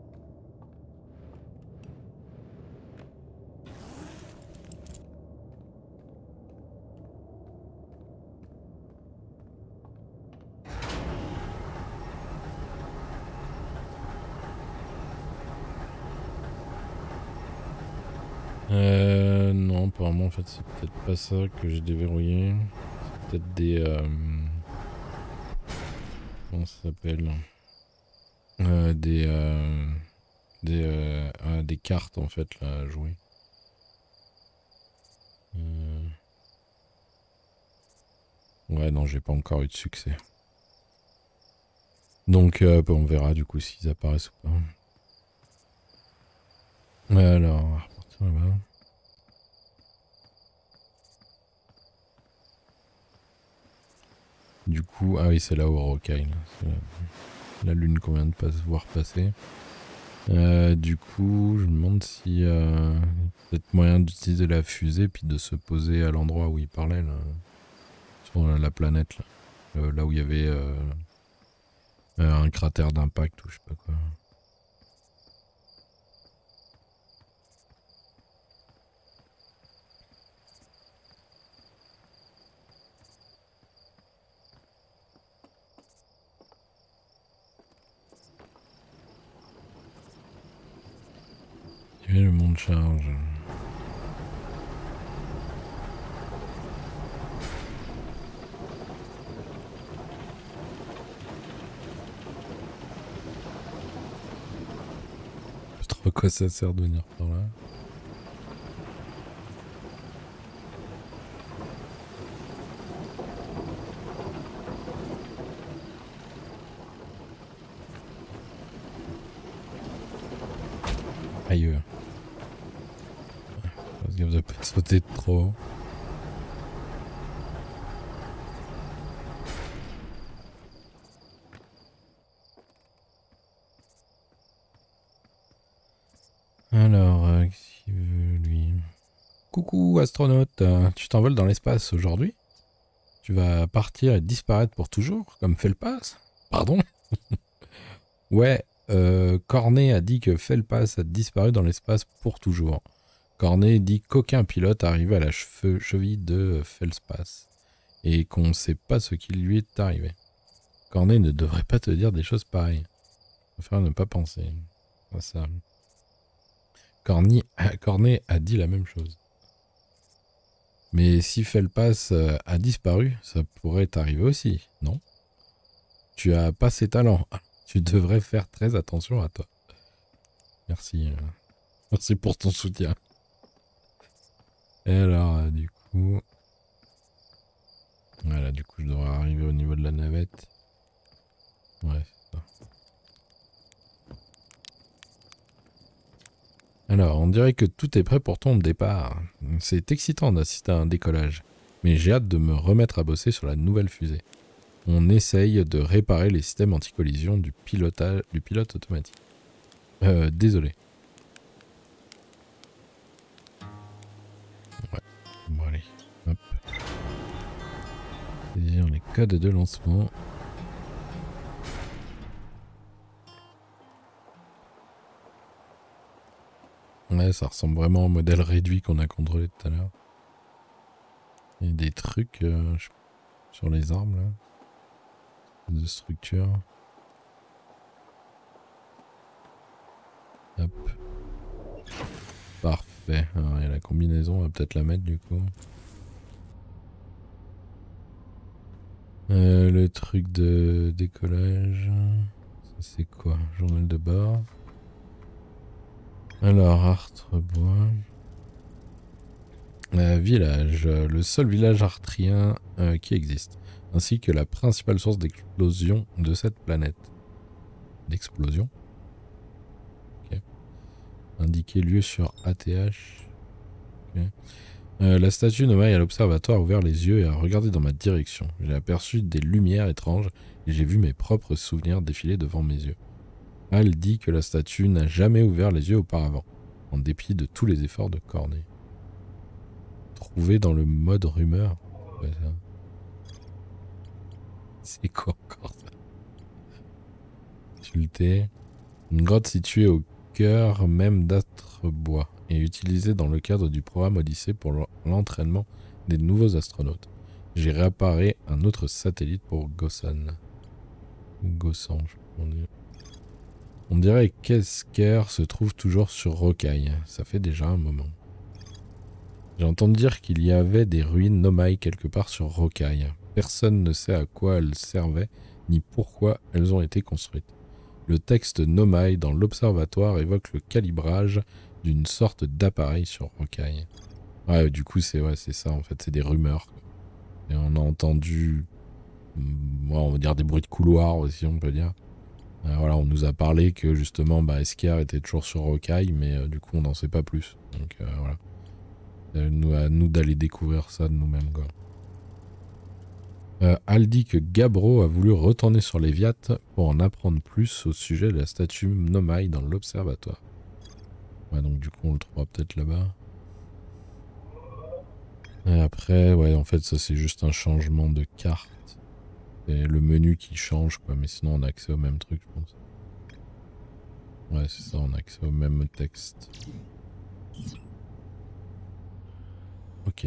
Euh, non, apparemment, en fait, c'est peut-être pas ça que j'ai déverrouillé. C'est peut-être des... Euh... Comment ça s'appelle euh, Des... Euh... Des, euh... ah, des cartes, en fait, là, à jouer. Euh... Ouais, non, j'ai pas encore eu de succès. Donc, euh, bah, on verra, du coup, s'ils apparaissent ou pas. Alors, on va repartir là-bas. Du coup, ah oui, c'est là où Rocaille. La lune qu'on vient de pas voir passer. Euh, du coup, je me demande si euh, peut-être moyen d'utiliser la fusée puis de se poser à l'endroit où il parlait, là, sur la planète, là, euh, là où il y avait euh, un cratère d'impact ou je sais pas quoi. Et le monde charge. Je sais pas trop à quoi ça sert de venir par là. Aïe. Parce que vous avez pas sauté de trop. Alors, euh, qu'est-ce qu'il veut lui? Coucou astronaute, euh, tu t'envoles dans l'espace aujourd'hui? Tu vas partir et disparaître pour toujours, comme Felpas? Pardon? Ouais, euh, Cornet a dit que Felpas a disparu dans l'espace pour toujours. Cornet dit qu'aucun pilote arrivé à la cheve cheville de Felpas et qu'on ne sait pas ce qui lui est arrivé. Cornet ne devrait pas te dire des choses pareilles. Je préfère ne pas penser à ça. Corny, Cornet a dit la même chose. Mais si Felpas a disparu, ça pourrait t'arriver aussi, non? Tu as pas ces talents. Tu devrais faire très attention à toi. Merci. Euh, merci pour ton soutien. Et alors, euh, du coup... Voilà, du coup, je devrais arriver au niveau de la navette. Ouais, c'est ça. Alors, on dirait que tout est prêt pour ton départ. C'est excitant d'assister à un décollage, mais j'ai hâte de me remettre à bosser sur la nouvelle fusée. On essaye de réparer les systèmes anti-collision du, pilotage, du pilote automatique. Euh, désolé. Ouais, bon allez, hop. Saisir les codes de lancement. Ouais, ça ressemble vraiment au modèle réduit qu'on a contrôlé tout à l'heure. Il y a des trucs euh, sur les armes là. De structure. Hop. Parfait. Alors, il y a la combinaison, on va peut-être la mettre du coup. Euh, le truc de décollage. Ça c'est quoi? Journal de bord. Alors, Artrebois. Euh, village. Le seul village artrien euh, qui existe. Ainsi que la principale source d'explosion de cette planète. D'explosion? Ok. Indiquer lieu sur A T H. Ok. Euh, la statue Nomai à l'observatoire a ouvert les yeux et a regardé dans ma direction. J'ai aperçu des lumières étranges et j'ai vu mes propres souvenirs défiler devant mes yeux. Hal dit que la statue n'a jamais ouvert les yeux auparavant, en dépit de tous les efforts de Cornet. Trouvé dans le mode rumeur. Ouais, ça. C'est quoi encore ça? Consulter. Une grotte située au cœur même d'Artrebois et utilisée dans le cadre du programme Odyssée pour l'entraînement des nouveaux astronautes. J'ai réapparé un autre satellite pour Gossan. Gossan, je pense. On dirait qu'Esker se trouve toujours sur Rocaille. Ça fait déjà un moment. J'ai entendu dire qu'il y avait des ruines Nomai quelque part sur Rocaille. Personne ne sait à quoi elles servaient, ni pourquoi elles ont été construites. Le texte Nomai dans l'observatoire évoque le calibrage d'une sorte d'appareil sur Rocaille. Ouais, du coup, c'est ouais, c'est ça, en fait, c'est des rumeurs. Et on a entendu, ouais, on va dire des bruits de couloir aussi, on peut dire. Euh, voilà, on nous a parlé que justement, bah, Esker était toujours sur Rocaille, mais euh, du coup, on n'en sait pas plus. Donc euh, voilà. Euh, nous, à nous d'aller découvrir ça de nous-mêmes, quoi. Euh, Hal dit que Gabbro a voulu retourner sur Léviat pour en apprendre plus au sujet de la statue Nomai dans l'observatoire. Ouais, donc du coup, on le trouvera peut-être là-bas. Et après, ouais, en fait, ça c'est juste un changement de carte. C'est le menu qui change, quoi, mais sinon on a accès au même truc, je pense. Ouais, c'est ça, on a accès au même texte. Ok.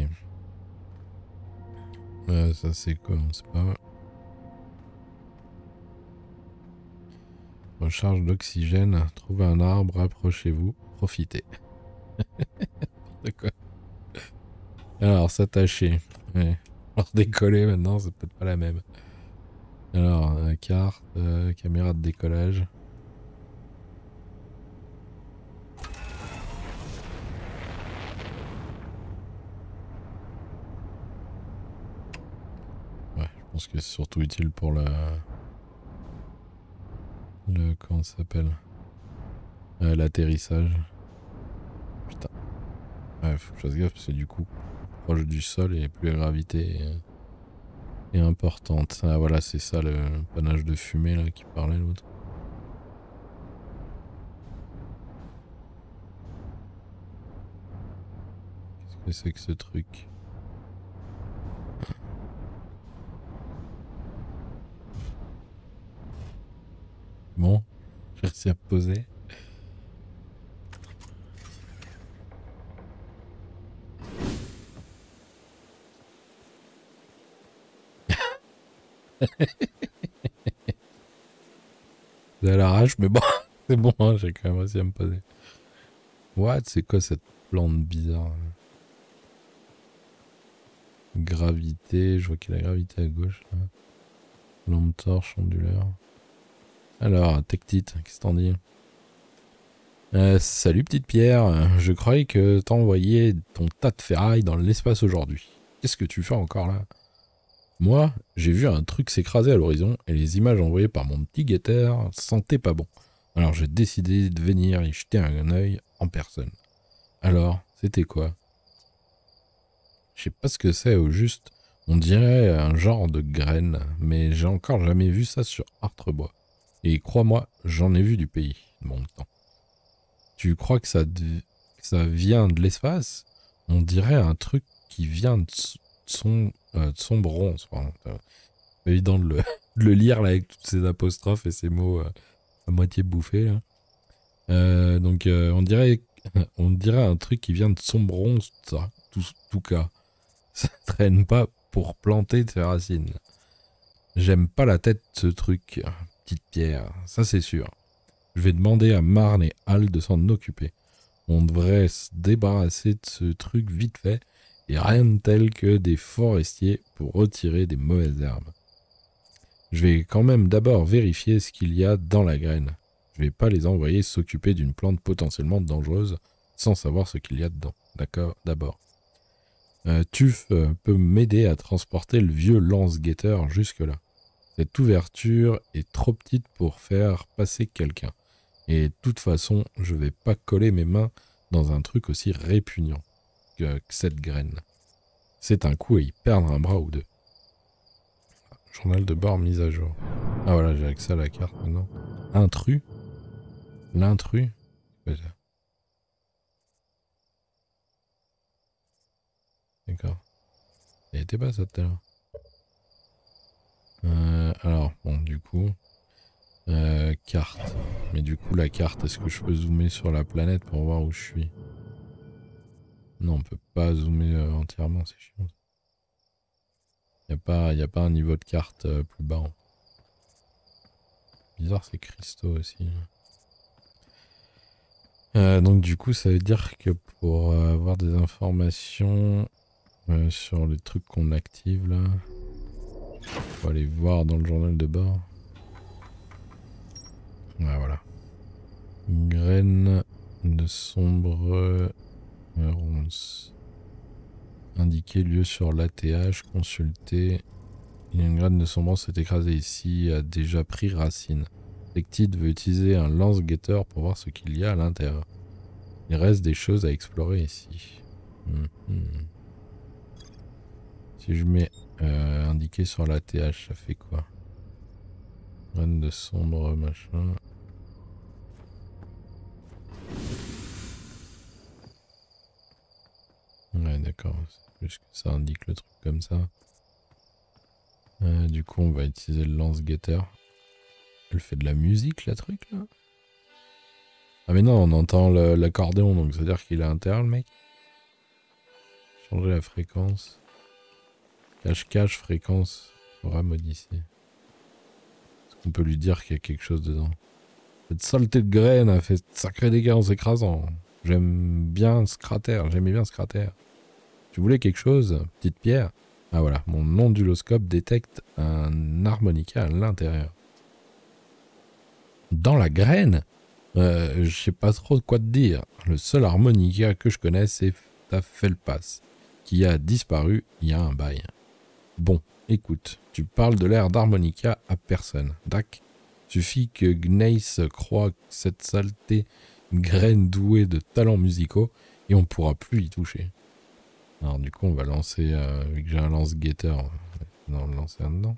Euh, ça c'est quoi? C'est pas... Recharge d'oxygène. Trouvez un arbre, approchez-vous, profitez. De quoi? Alors, s'attacher. Ouais. Alors, décoller maintenant, c'est peut-être pas la même. Alors, euh, carte, euh, caméra de décollage. Ouais, je pense que c'est surtout utile pour le... Le... Comment ça s'appelle? euh, L'atterrissage. Putain. Ouais, faut que je fasse gaffe parce que du coup, proche du sol et plus la gravité est, est importante. Ah voilà, c'est ça le panache de fumée là qui parlait l'autre. Qu'est-ce que c'est que ce truc? Bon, j'ai réussi à me poser. C'est à l'arrache, mais bon, c'est bon, hein, j'ai quand même réussi à me poser. What? C'est quoi cette plante bizarre? Gravité, je vois qu'il y a la gravité à gauche là. Lampe torche, onduleur. Alors, Tectite, qu'est-ce que t'en dis? euh, Salut petite pierre, je croyais que t'envoyais ton tas de ferraille dans l'espace aujourd'hui. Qu'est-ce que tu fais encore là? Moi, j'ai vu un truc s'écraser à l'horizon et les images envoyées par mon petit guetteur sentaient pas bon. Alors j'ai décidé de venir y jeter un œil en personne. Alors, c'était quoi? Je sais pas ce que c'est au juste. On dirait un genre de graine, mais j'ai encore jamais vu ça sur Artrebois. Et crois-moi, j'en ai vu du pays de mon temps. Tu crois que ça, que ça vient de l'espace? On dirait un truc qui vient de son, euh, de son bronze. C'est évident de le, de le lire là, avec toutes ces apostrophes et ces mots euh, à moitié bouffés. Là. Euh, donc euh, on, dirait, on dirait un truc qui vient de son bronze, ça, tout, tout cas. Ça traîne pas pour planter ses racines. J'aime pas la tête de ce truc, petite pierre, ça c'est sûr. Je vais demander à Marne et Hal de s'en occuper. On devrait se débarrasser de ce truc vite fait, et rien de tel que des forestiers pour retirer des mauvaises herbes. Je vais quand même d'abord vérifier ce qu'il y a dans la graine. Je vais pas les envoyer s'occuper d'une plante potentiellement dangereuse sans savoir ce qu'il y a dedans. D'accord, d'abord. Euh, Tuf euh, peut m'aider à transporter le vieux lance-guetteur jusque-là. Cette ouverture est trop petite pour faire passer quelqu'un. Et de toute façon, je vais pas coller mes mains dans un truc aussi répugnant que, que cette graine. C'est un coup à y perdre un bras ou deux. Journal de bord mise à jour. Ah voilà, j'ai accès à la carte maintenant. Intrus. L'intrus. D'accord. Il était pas ça tout à l'heure. Euh, alors, bon, du coup... Euh, carte. Mais du coup, la carte, est-ce que je peux zoomer sur la planète pour voir où je suis? Non, on peut pas zoomer euh, entièrement, c'est chiant. Il n'y a pas, y a pas un niveau de carte euh, plus bas. Hein. Bizarre, c'est cristaux aussi. Euh, donc du coup, ça veut dire que pour euh, avoir des informations euh, sur les trucs qu'on active là, faut aller voir dans le journal de bord. Ah, voilà. Graine de sombre ronce. Indiquer lieu sur l'A T H, consulter. Il y a une graine de sombre s'est écrasée ici, a déjà pris racine. Lectide veut utiliser un lance-guetteur pour voir ce qu'il y a à l'intérieur. Il reste des choses à explorer ici. Mm-hmm. Si je mets euh, indiqué sur l'A T H, ça fait quoi? Graine de sombre, machin. Ouais, d'accord. C'est juste que ça indique le truc comme ça. Euh, du coup, on va utiliser le lance-guetteur. Elle fait de la musique, la truc, là? Ah mais non, on entend l'accordéon, donc c'est-à-dire qu'il est à l'intérieur, le mec. Changer la fréquence. Cache-cache, fréquence. Faudra modifier. Est-ce qu'on peut lui dire qu'il y a quelque chose dedans? Cette saleté de graine a fait de sacrés dégâts en s'écrasant. J'aime bien ce cratère, j'aimais bien ce cratère. Tu voulais quelque chose? Petite pierre? Ah voilà, mon onduloscope détecte un harmonica à l'intérieur. Dans la graine? euh, Je sais pas trop de quoi te dire. Le seul harmonica que je connais, c'est ta Felpas, qui a disparu il y a un bail. Bon, écoute, tu parles de l'air d'harmonica à personne, dac? Suffit que Gneis croie que cette saleté graine douée de talents musicaux et on pourra plus y toucher. Alors du coup on va lancer, euh, vu que j'ai un lance-guetteur, on va le lancer un dedans.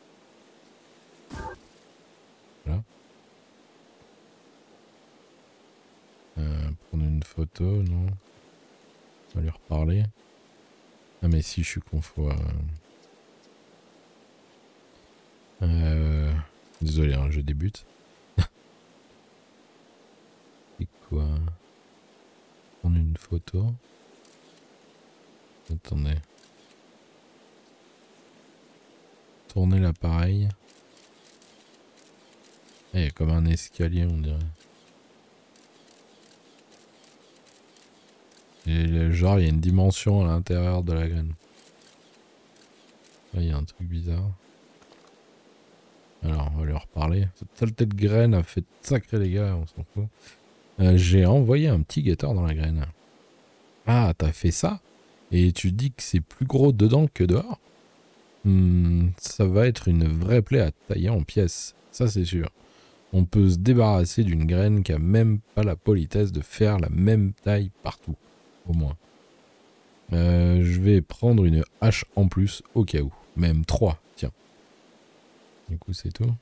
Voilà. Euh, prendre une photo, non. On va lui reparler. Ah mais si je suis confus. Euh... Euh... Désolé, hein, je débute. C'est quoi? Prendre une photo. Attendez. Tourner l'appareil. Il y a comme un escalier, on dirait. Et le genre, il y a une dimension à l'intérieur de la graine. Là, il y a un truc bizarre. Alors, on va lui reparler. Cette saleté de graine a fait de sacrés dégâts, on s'en fout. Euh, J'ai envoyé un petit guetteur dans la graine. Ah, t'as fait ça? Et tu dis que c'est plus gros dedans que dehors? hmm, Ça va être une vraie plaie à tailler en pièces. Ça, c'est sûr. On peut se débarrasser d'une graine qui a même pas la politesse de faire la même taille partout, au moins. Euh, je vais prendre une hache en plus au cas où. Même trois, tiens. Du coup, c'est tout.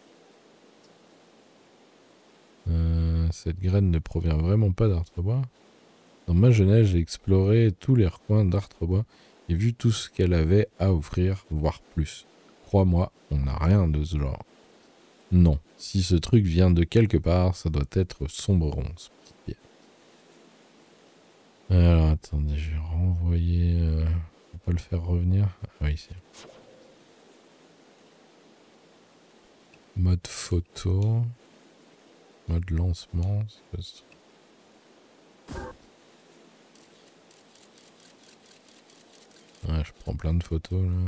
Euh, cette graine ne provient vraiment pas d'Artrebois. Dans ma jeunesse, j'ai exploré tous les recoins d'Artrebois et vu tout ce qu'elle avait à offrir, voire plus. Crois-moi, on n'a rien de ce genre. Non, si ce truc vient de quelque part, ça doit être Sombreron, ce petit pied. Alors, attendez, je vais renvoyer... Euh... Faut pas le faire revenir. Ah oui, c'est... Mode photo... Mode lancement... Ouais, je prends plein de photos, là.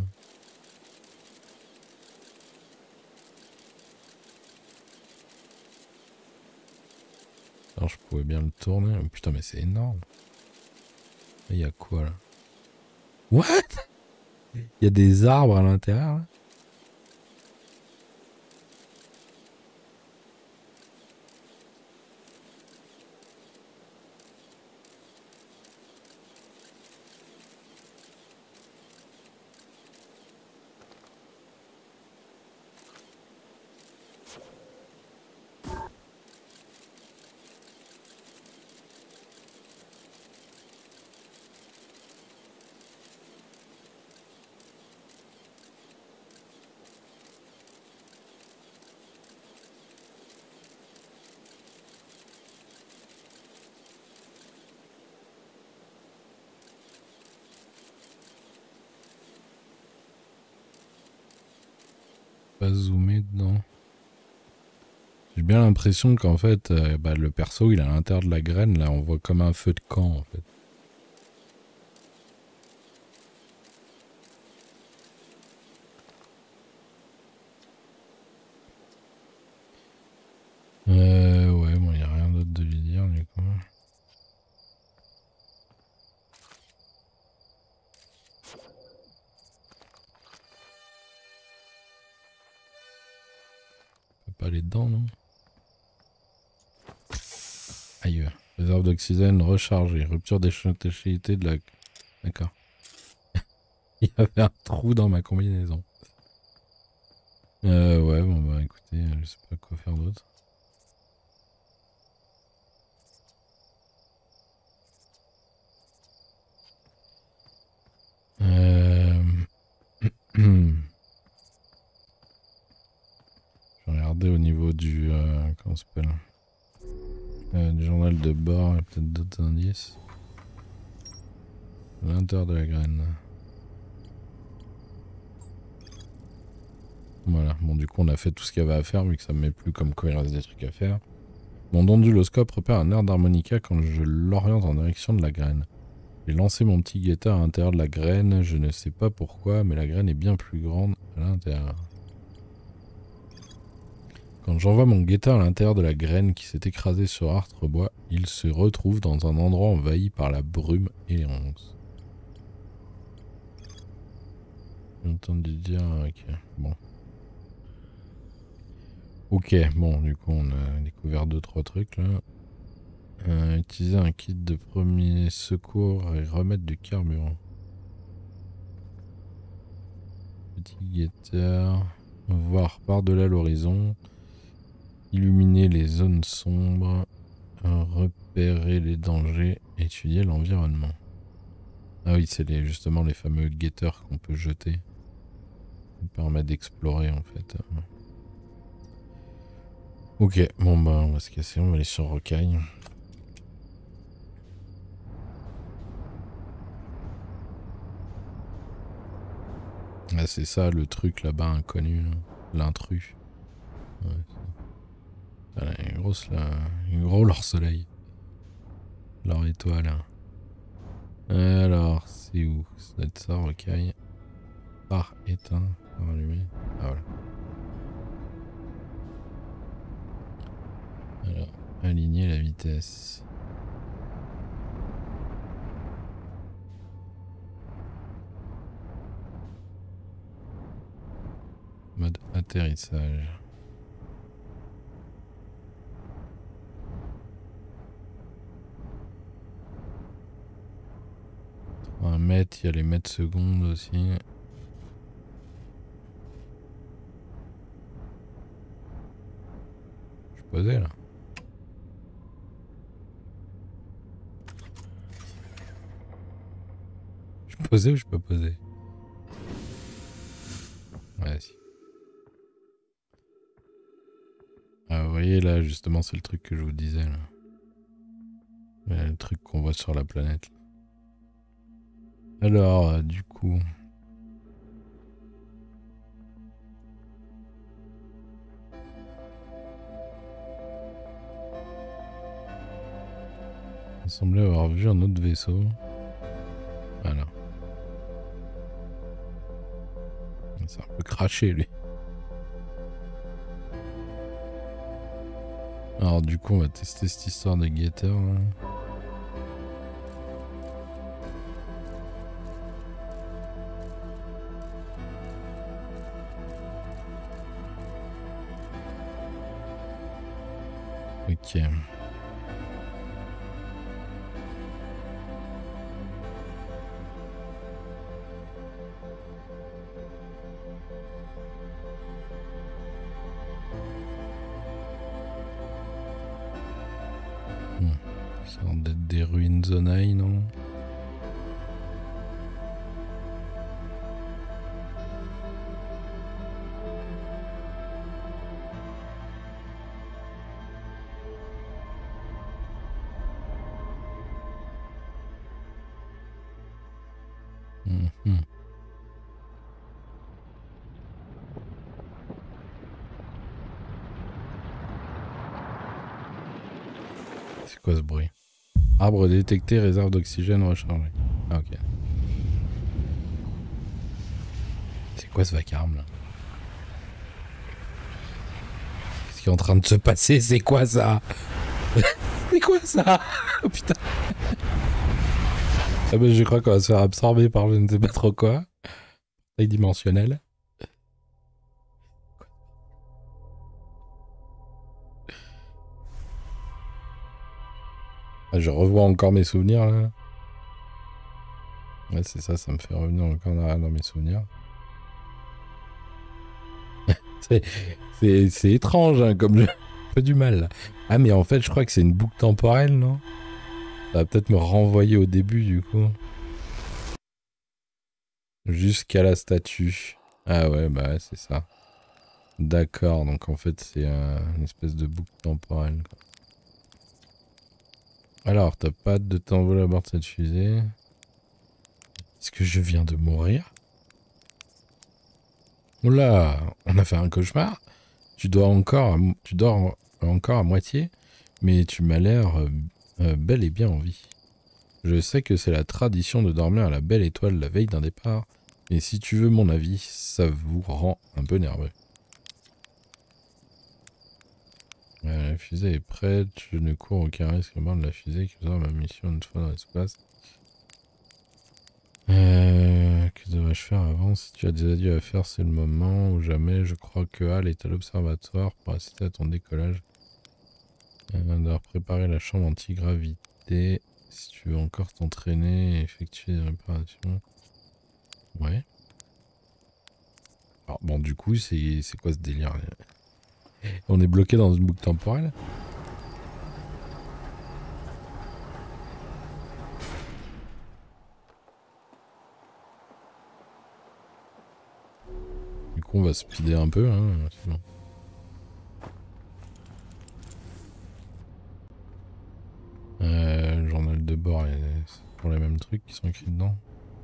Alors, je pouvais bien le tourner. Oh, putain, mais c'est énorme. Il y a quoi, là? What? Il y a des arbres à l'intérieur, là? Pas zoomer dedans. J'ai bien l'impression qu'en fait, euh, bah, le perso, il est à l'intérieur de la graine. Là, on voit comme un feu de camp, en fait. Euh, ouais, bon, il n'y a rien d'autre de lui dire, du coup. On peut pas aller dedans, non? Aïe. Réserve d'oxygène rechargée. Rupture d'étanchéité de la... D'accord. Il y avait un trou dans ma combinaison. Euh, ouais, bon, bah, écoutez, je sais pas quoi faire d'autre. Euh... Je vais regarder au niveau du... Euh, comment ça s'appelle euh, du journal de bord, il y a peut-être d'autres indices. À l'intérieur de la graine. Voilà, bon du coup on a fait tout ce qu'il y avait à faire vu que ça me met plus comme quoi il reste des trucs à faire. Mon onduloscope repère un air d'harmonica quand je l'oriente en direction de la graine. J'ai lancé mon petit guetteur à l'intérieur de la graine, je ne sais pas pourquoi, mais la graine est bien plus grande à l'intérieur. Quand j'envoie mon guetteur à l'intérieur de la graine qui s'est écrasée sur Artrebois, il se retrouve dans un endroit envahi par la brume et les ronces. J'ai entendu dire... Ok, bon. Ok, bon, du coup on a découvert deux trois trucs là. Euh, utiliser un kit de premier secours et remettre du carburant. Petit guetteur. Voir par-delà l'horizon. Illuminer les zones sombres. Repérer les dangers. Étudier l'environnement. Ah oui, c'est les, justement les fameux guetteurs qu'on peut jeter. Ça permet d'explorer en fait. Ok, bon bah on va se casser, on va aller sur Rocaille. Ah, c'est ça le truc là-bas inconnu, là. L'intrus. Ouais, ça. Une grosse là, une gros leur soleil. Leur étoile. Alors, c'est où? Ça doit être ça, Rocaille. Phare éteint, phare allumé. Ah voilà. Alors, aligner la vitesse. Mode atterrissage. un mètre, il y a les mètres secondes aussi. Je suis posé là. Je suis posé ou je suis pas posé? Ouais, si. Ah, vous voyez là, justement, c'est le truc que je vous disais là. Ouais, le truc qu'on voit sur la planète. Alors, euh, du coup... Il semblait avoir vu un autre vaisseau. Voilà. C'est un peu craché, lui. Alors, du coup, on va tester cette histoire de guetteur. Là. Ok. Hmm. Ça a l'air d'être des ruines Zonai, non? Hmm, hmm. C'est quoi ce bruit? Arbre détecté, réserve d'oxygène rechargée. Ah, ok. C'est quoi ce vacarme là? Qu'est-ce qui est en train de se passer? C'est quoi ça? C'est quoi ça? Oh putain. Ah bah je crois qu'on va se faire absorber par je ne sais pas trop quoi. Taille dimensionnelle. Ah, je revois encore mes souvenirs là. Ouais, c'est ça, ça me fait revenir encore dans, dans mes souvenirs. C'est étrange, hein, comme je fais du mal. Là. Ah, mais en fait, je crois que c'est une boucle temporelle, non? Ça va peut-être me renvoyer au début, du coup. Jusqu'à la statue. Ah ouais, bah ouais, c'est ça. D'accord, donc en fait, c'est euh, une espèce de boucle temporelle. Quoi. Alors, t'as pas de t'envoler à bord de cette fusée. Est-ce que je viens de mourir? Oula, on a fait un cauchemar. Tu dois encore, tu dors encore à moitié, mais tu m'as l'air euh, euh, bel et bien en vie. Je sais que c'est la tradition de dormir à la belle étoile la veille d'un départ, mais si tu veux mon avis, ça vous rend un peu nerveux. Euh, la fusée est prête, je ne cours aucun risque à bord de la fusée, que ma mission une fois dans l'espace. Euh, que devrais-je faire avant? Si tu as des adieux à faire, c'est le moment ou jamais. Je crois que Hal est à l'observatoire pour assister à ton décollage. Euh, on doit préparer la chambre anti-gravité. Si tu veux encore t'entraîner et effectuer des réparations. Ouais. Alors bon, du coup, c'est quoi ce délire? On est bloqué dans une boucle temporelle? Du coup, on va speeder un peu, hein, c'est bon. Euh, le journal de bord, c'est pour les mêmes trucs qui sont écrits dedans.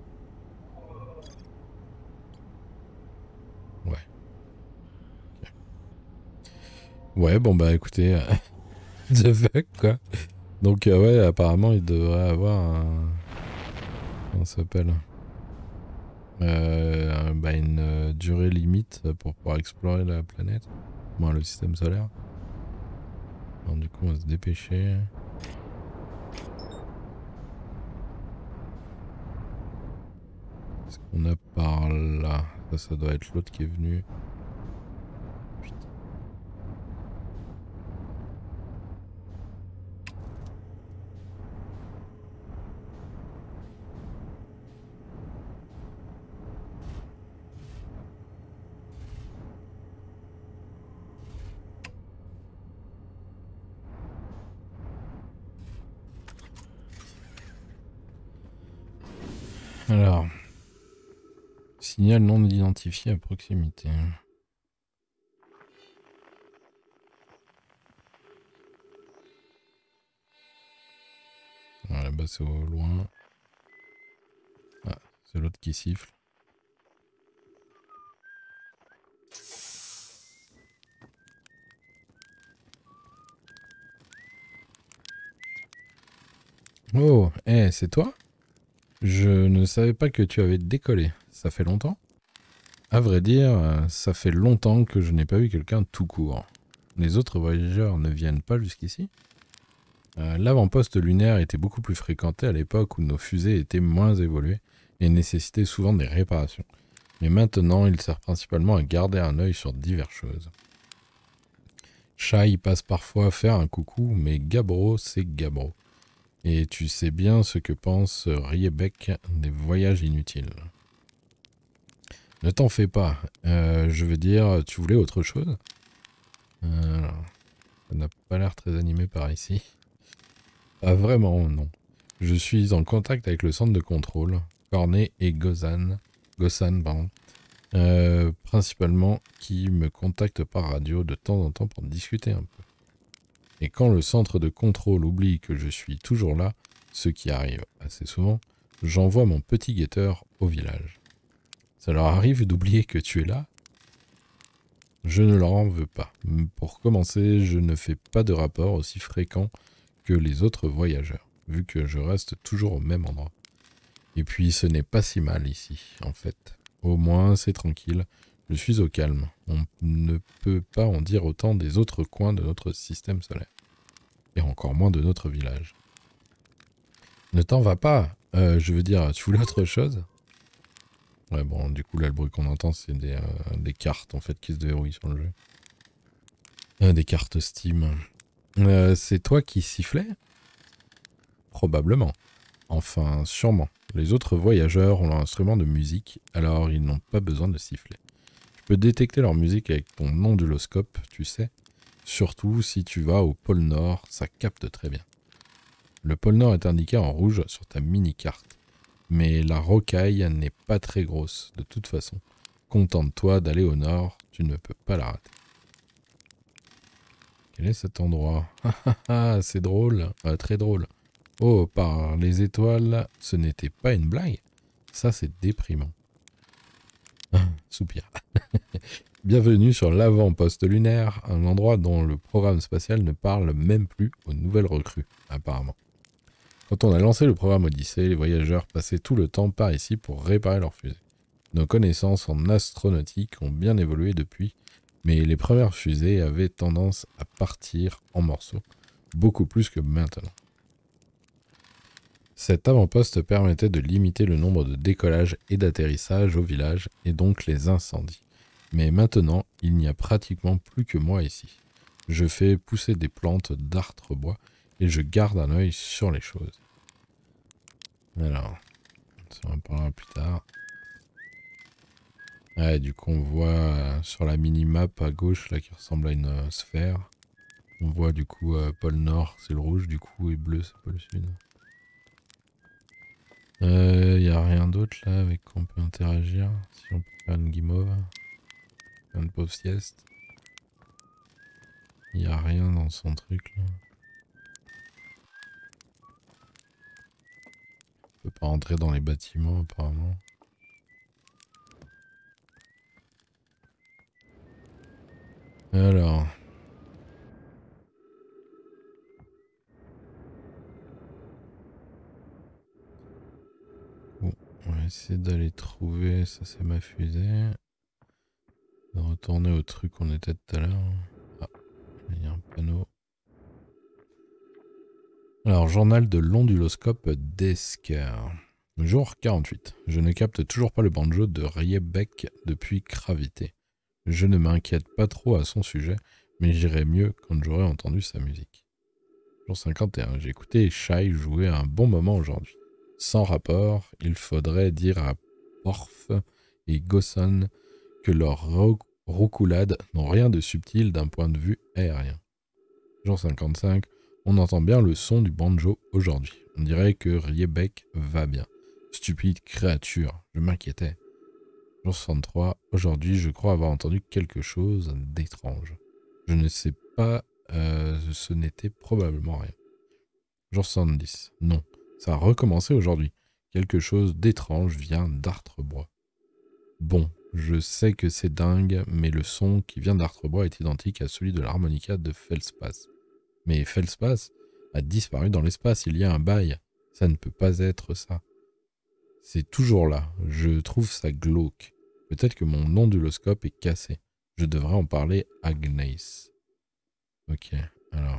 Ouais. Okay. Ouais, bon bah écoutez, the fuck quoi. Donc euh, ouais, apparemment il devrait avoir un... Comment ça s'appelle euh, bah, une euh, durée limite pour pouvoir explorer la planète. Bon, le système solaire. Alors du coup on va se dépêcher. Qu'est-ce qu'on a par là? Ça, ça doit être l'autre qui est venu. Putain. Alors, signal non identifié à proximité. Ah, là-bas c'est au loin. Ah, c'est l'autre qui siffle. Oh, eh, hey, c'est toi? Je ne savais pas que tu avais décollé. Ça fait longtemps? À vrai dire, ça fait longtemps que je n'ai pas vu quelqu'un tout court. Les autres voyageurs ne viennent pas jusqu'ici? euh, L'avant-poste lunaire était beaucoup plus fréquenté à l'époque où nos fusées étaient moins évoluées et nécessitaient souvent des réparations. Mais maintenant, il sert principalement à garder un œil sur diverses choses. Shai passe parfois faire un coucou, mais Gabbro, c'est Gabbro. Et tu sais bien ce que pense Riebeck des voyages inutiles. Ne t'en fais pas. Euh, je veux dire, tu voulais autre chose? euh, Ça n'a pas l'air très animé par ici. Pas vraiment, non. Je suis en contact avec le centre de contrôle, Cornet et Gozan, Gossan, pardon, euh, principalement, qui me contactent par radio de temps en temps pour discuter un peu. Et quand le centre de contrôle oublie que je suis toujours là, ce qui arrive assez souvent, j'envoie mon petit guetteur au village. Ça leur arrive d'oublier que tu es là? Je ne leur en veux pas. Pour commencer, je ne fais pas de rapport aussi fréquent que les autres voyageurs, vu que je reste toujours au même endroit. Et puis ce n'est pas si mal ici, en fait. Au moins c'est tranquille, je suis au calme. On ne peut pas en dire autant des autres coins de notre système solaire. Et encore moins de notre village. Ne t'en va pas, euh, je veux dire, tu voulais autre chose? Ouais, bon, du coup, là, le bruit qu'on entend, c'est des, euh, des cartes, en fait, qui se déverrouillent sur le jeu. Euh, des cartes Steam. Euh, c'est toi qui sifflais? Probablement. Enfin, sûrement. Les autres voyageurs ont leur instrument de musique, alors ils n'ont pas besoin de siffler. Tu peux détecter leur musique avec ton onduloscope, tu sais. Surtout si tu vas au pôle Nord, ça capte très bien. Le pôle Nord est indiqué en rouge sur ta mini-carte. Mais la rocaille n'est pas très grosse, de toute façon. Contente-toi d'aller au nord, tu ne peux pas la rater. Quel est cet endroit? Ah, c'est drôle, euh, très drôle. Oh, par les étoiles, ce n'était pas une blague? Ça, c'est déprimant. Soupir. Bienvenue sur l'avant-poste lunaire, un endroit dont le programme spatial ne parle même plus aux nouvelles recrues, apparemment. Quand on a lancé le programme Odyssée, les voyageurs passaient tout le temps par ici pour réparer leurs fusées. Nos connaissances en astronautique ont bien évolué depuis, mais les premières fusées avaient tendance à partir en morceaux, beaucoup plus que maintenant. Cet avant-poste permettait de limiter le nombre de décollages et d'atterrissages au village, et donc les incendies. Mais maintenant, il n'y a pratiquement plus que moi ici. Je fais pousser des plantes d'artre-bois, et je garde un œil sur les choses. Alors, ça en parlera plus tard. Ouais, du coup, on voit euh, sur la mini-map à gauche, là, qui ressemble à une euh, sphère. On voit du coup euh, pôle Nord, c'est le rouge, du coup, et bleu, c'est pôle Sud. Il euh, n'y a rien d'autre là avec quoi on peut interagir. Si on peut faire une guimauve. Faire une pauvre sieste. Il n'y a rien dans son truc là. On peut pas rentrer dans les bâtiments apparemment. Alors. Bon, on va essayer d'aller trouver. Ça, c'est ma fusée. De retourner au truc qu'on était tout à l'heure. Ah, il y a un panneau. Alors, journal de l'onduloscope d'Esker. Jour quarante-huit. Je ne capte toujours pas le banjo de Riebeck depuis Gravité. Je ne m'inquiète pas trop à son sujet, mais j'irai mieux quand j'aurai entendu sa musique. Jour cinquante et un. J'ai écouté Shai jouer un bon moment aujourd'hui. Sans rapport, il faudrait dire à Porf et Gossan que leurs roucoulades n'ont rien de subtil d'un point de vue aérien. Jour cinquante-cinq. On entend bien le son du banjo aujourd'hui. On dirait que Riebeck va bien. Stupide créature, je m'inquiétais. Jour soixante-trois, aujourd'hui, je crois avoir entendu quelque chose d'étrange. Je ne sais pas, euh, ce n'était probablement rien. Jour soixante-dix, non, ça a recommencé aujourd'hui. Quelque chose d'étrange vient d'Artrebois. Bon, je sais que c'est dingue, mais le son qui vient d'Artrebois est identique à celui de l'harmonica de Feldspath. Mais Feldspath a disparu dans l'espace, il y a un bail. Ça ne peut pas être ça. C'est toujours là, je trouve ça glauque. Peut-être que mon onduloscope est cassé. Je devrais en parler à Gneiss. Ok, alors...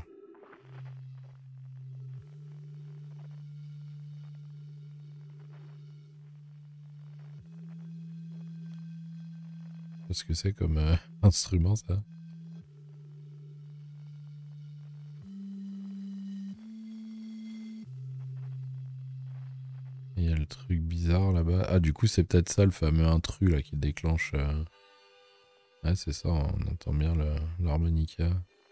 Qu'est-ce que c'est comme euh, instrument, ça? Il y a le truc bizarre là-bas. Ah, du coup, c'est peut-être ça, le fameux intrus, là, qui déclenche... Euh... Ouais, c'est ça, on entend bien l'harmonica.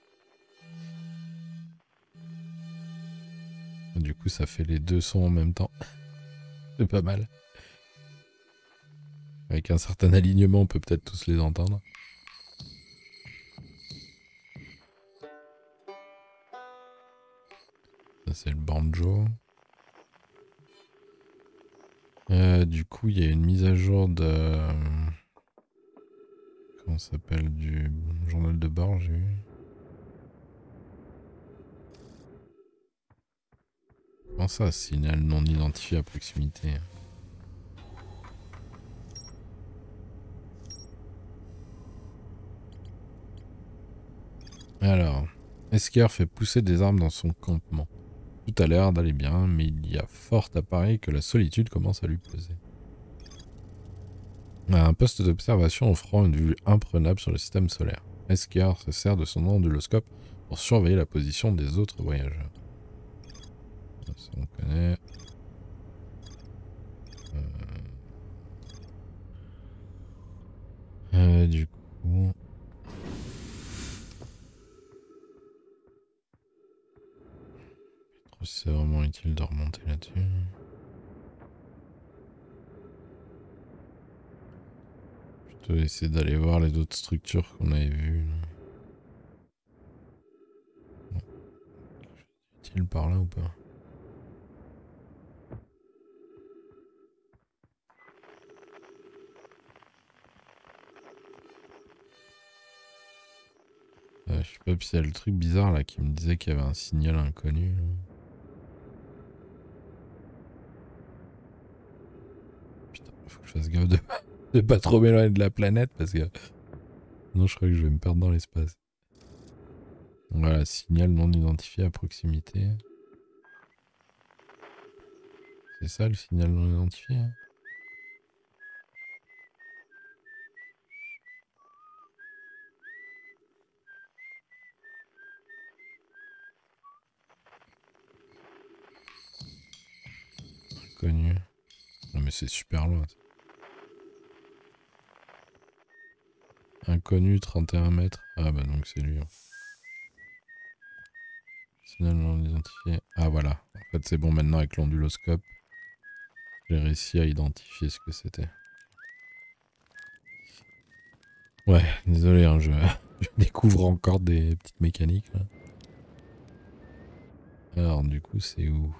Du coup, ça fait les deux sons en même temps. C'est pas mal. Avec un certain alignement, on peut peut-être tous les entendre. Ça, c'est le banjo. Euh, du coup, il y a une mise à jour de... Comment ça s'appelle? Du journal de bord, j'ai vu. Comment ça, signal non identifié à proximité? Alors, Esker fait pousser des armes dans son campement. Tout a l'air d'aller bien, mais il y a fort à parier que la solitude commence à lui peser. Un poste d'observation offrant une vue imprenable sur le système solaire. Esker se sert de son onduloscope pour surveiller la position des autres voyageurs. Ça, on connaît. Euh... Euh, du coup... Je sais pas si c'est vraiment utile de remonter là-dessus. Plutôt essayer d'aller voir les autres structures qu'on avait vues. Bon. Utile par là ou pas? Euh, je sais pas, puis il y a le truc bizarre là qui me disait qu'il y avait un signal inconnu. Là. Putain, faut que je fasse gaffe de, de pas trop m'éloigner de la planète parce que... Non, je crois que je vais me perdre dans l'espace. Voilà, signal non identifié à proximité. C'est ça le signal non identifié, hein? Inconnu. Non mais c'est super loin. Inconnu, trente et un mètres. Ah bah donc c'est lui. Hein. Signal non identifié. Ah voilà. En fait c'est bon maintenant avec l'onduloscope. J'ai réussi à identifier ce que c'était. Ouais, désolé, hein, je, je découvre encore des petites mécaniques là. Alors du coup c'est où?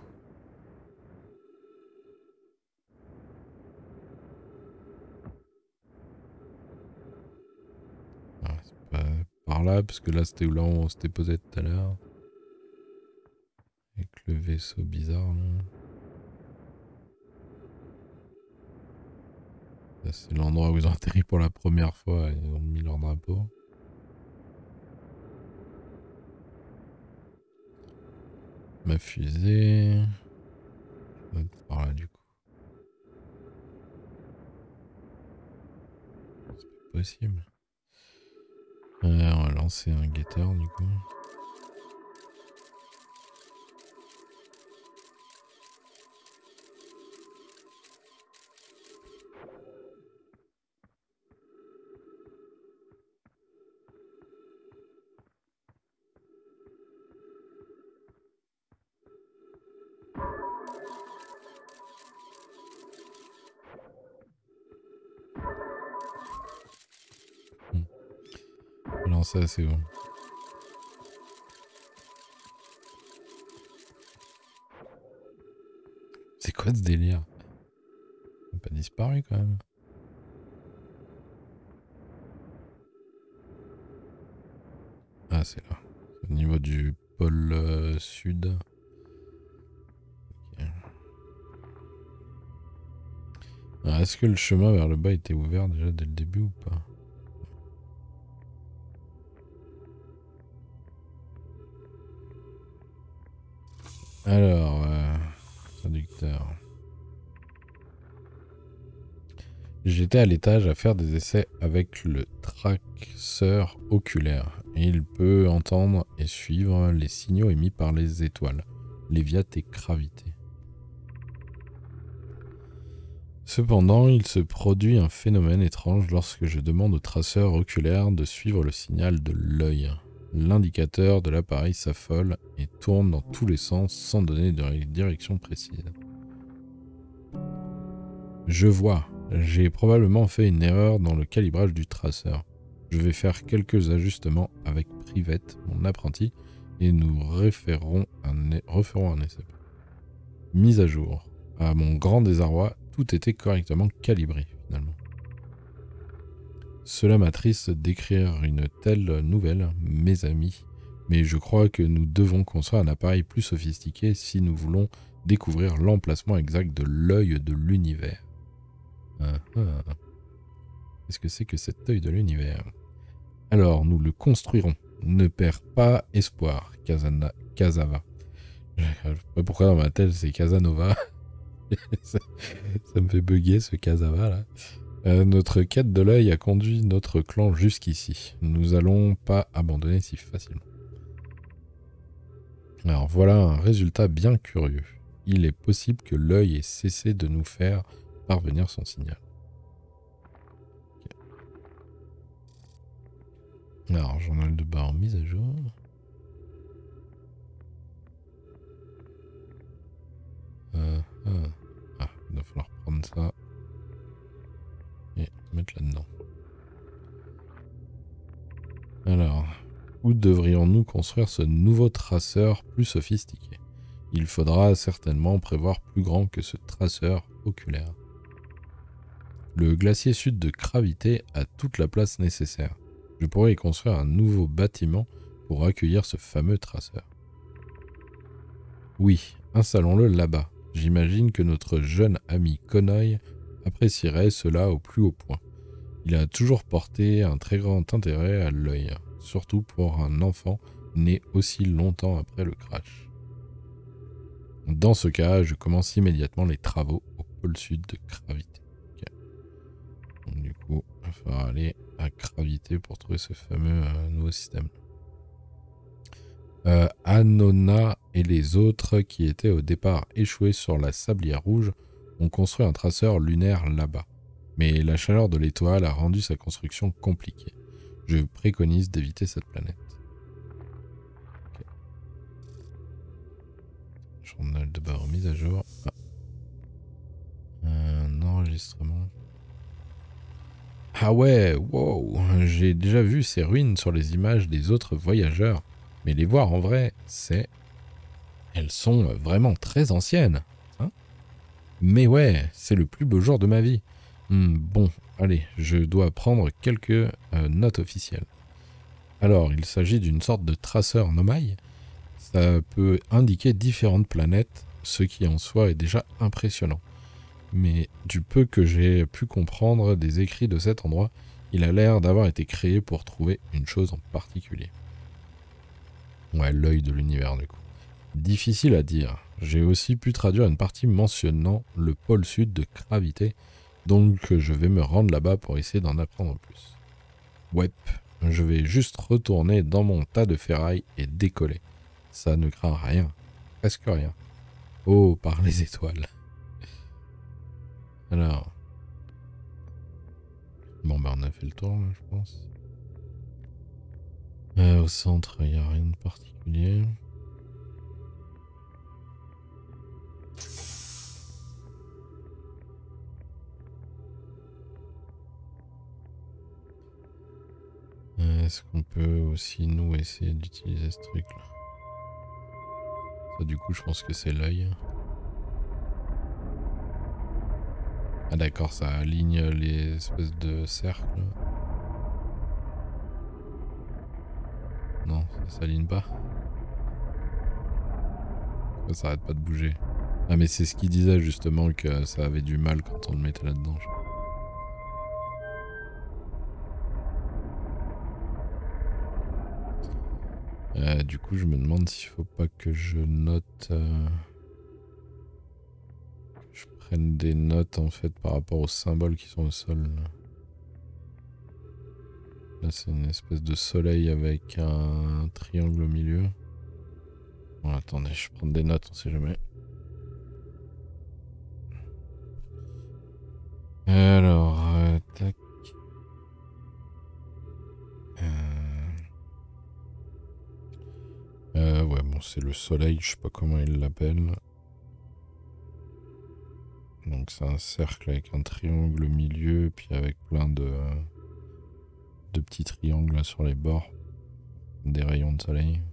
Ah, c'est pas par là, parce que là c'était là où on s'était posé tout à l'heure. Avec le vaisseau bizarre là. C'est l'endroit où ils ont atterri pour la première fois, ils ont mis leur drapeau. Ma fusée... Par là du coup. C'est pas possible. Euh, on va lancer un guetteur du coup. Non, ça c'est bon. C'est quoi ce délire? Il n'a pas disparu quand même. Ah, c'est là. Au niveau du pôle euh, sud. Okay. Est-ce que le chemin vers le bas était ouvert déjà dès le début ou pas? Alors, euh, traducteur. J'étais à l'étage à faire des essais avec le traceur oculaire et il peut entendre et suivre les signaux émis par les étoiles, Léviat et Gravité. Cependant, il se produit un phénomène étrange lorsque je demande au traceur oculaire de suivre le signal de l'œil. L'indicateur de l'appareil s'affole et tourne dans tous les sens sans donner de direction précise. Je vois. J'ai probablement fait une erreur dans le calibrage du traceur. Je vais faire quelques ajustements avec Privette, mon apprenti, et nous referons un, referons un essai. Mise à jour. À mon grand désarroi, tout était correctement calibré, finalement. Cela m'attriste d'écrire une telle nouvelle, mes amis, mais je crois que nous devons construire un appareil plus sophistiqué si nous voulons découvrir l'emplacement exact de l'œil de l'univers. Ah, ah. Qu'est-ce que c'est que cet œil de l'univers? Alors, nous le construirons. Ne perds pas espoir, Casana, Casava. Je ne sais pas pourquoi dans ma tête c'est Casanova. ça, ça me fait bugger ce Casava là. Euh, notre quête de l'œil a conduit notre clan jusqu'ici. Nous allons pas abandonner si facilement. Alors voilà un résultat bien curieux. Il est possible que l'œil ait cessé de nous faire parvenir son signal. Okay. Alors, journal de bord mise à jour. Euh, euh. Ah, il va falloir prendre ça et mettre là-dedans. Alors, où devrions-nous construire ce nouveau traceur plus sophistiqué? Il faudra certainement prévoir plus grand que ce traceur oculaire. Le glacier sud de Gravité a toute la place nécessaire. Je pourrais y construire un nouveau bâtiment pour accueillir ce fameux traceur. Oui, installons-le là-bas. J'imagine que notre jeune ami Konoy apprécierait cela au plus haut point. Il a toujours porté un très grand intérêt à l'œil, surtout pour un enfant né aussi longtemps après le crash. Dans ce cas, je commence immédiatement les travaux au pôle sud de Gravité. Okay. Donc, du coup, il va falloir aller à Gravité pour trouver ce fameux euh, nouveau système. Euh, Anona et les autres qui étaient au départ échoués sur la Sablière Rouge ont construit un traceur lunaire là-bas. Mais la chaleur de l'étoile a rendu sa construction compliquée. Je préconise d'éviter cette planète. Okay. Journal de bord mise à jour. Ah. Un enregistrement. Ah ouais, wow, j'ai déjà vu ces ruines sur les images des autres voyageurs. Mais les voir en vrai, c'est... Elles sont vraiment très anciennes. Hein? Mais ouais, c'est le plus beau jour de ma vie. Hmm, bon, allez, je dois prendre quelques euh, notes officielles. Alors, il s'agit d'une sorte de traceur nomai. Ça peut indiquer différentes planètes, ce qui en soi est déjà impressionnant. Mais du peu que j'ai pu comprendre des écrits de cet endroit, il a l'air d'avoir été créé pour trouver une chose en particulier. Ouais, l'œil de l'univers du coup. Difficile à dire. J'ai aussi pu traduire une partie mentionnant le pôle sud de Gravité, donc je vais me rendre là-bas pour essayer d'en apprendre plus. Ouais, je vais juste retourner dans mon tas de ferraille et décoller. Ça ne craint rien, presque rien. Oh, par les étoiles. Alors... Bon, bah on a fait le tour, là, je pense. Euh, au centre, il n'y a rien de particulier. Euh, Est-ce qu'on peut aussi nous essayer d'utiliser ce truc là? Ça du coup je pense que c'est l'œil. Ah d'accord, ça aligne les espèces de cercles. Non, ça s'aligne pas. Ça arrête pas de bouger. Ah mais c'est ce qu'il disait justement, que ça avait du mal quand on le mettait là-dedans. Euh, du coup je me demande s'il faut pas que je note... Euh... que je prenne des notes en fait par rapport aux symboles qui sont au sol. Là, là c'est une espèce de soleil avec un triangle au milieu. Bon attendez, je prends des notes, on sait jamais. Alors, euh, tac. Euh... euh, ouais, bon, c'est le soleil, je sais pas comment il l'appelle. Donc c'est un cercle avec un triangle au milieu, puis avec plein de, de petits triangles là sur les bords. Des rayons de soleil.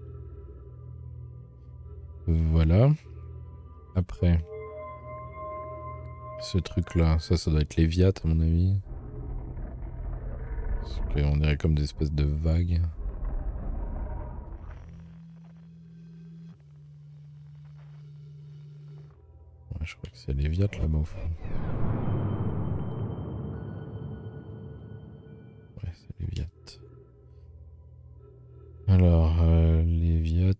Voilà. Après, ce truc là, ça, ça doit être Léviat à mon avis. Parce qu'on dirait comme des espèces de vagues. Ouais, je crois que c'est Léviat là-bas au fond. Ouais, c'est Léviat. Alors, euh, Léviat.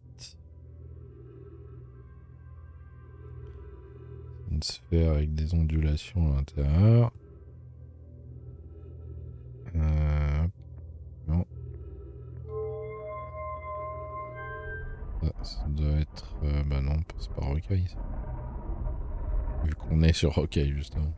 Une sphère avec des ondulations à l'intérieur. Euh, non. Ça, ça doit être... Euh, bah non, c'est pas Rocaille. Vu qu'on est sur Rocaille, justement.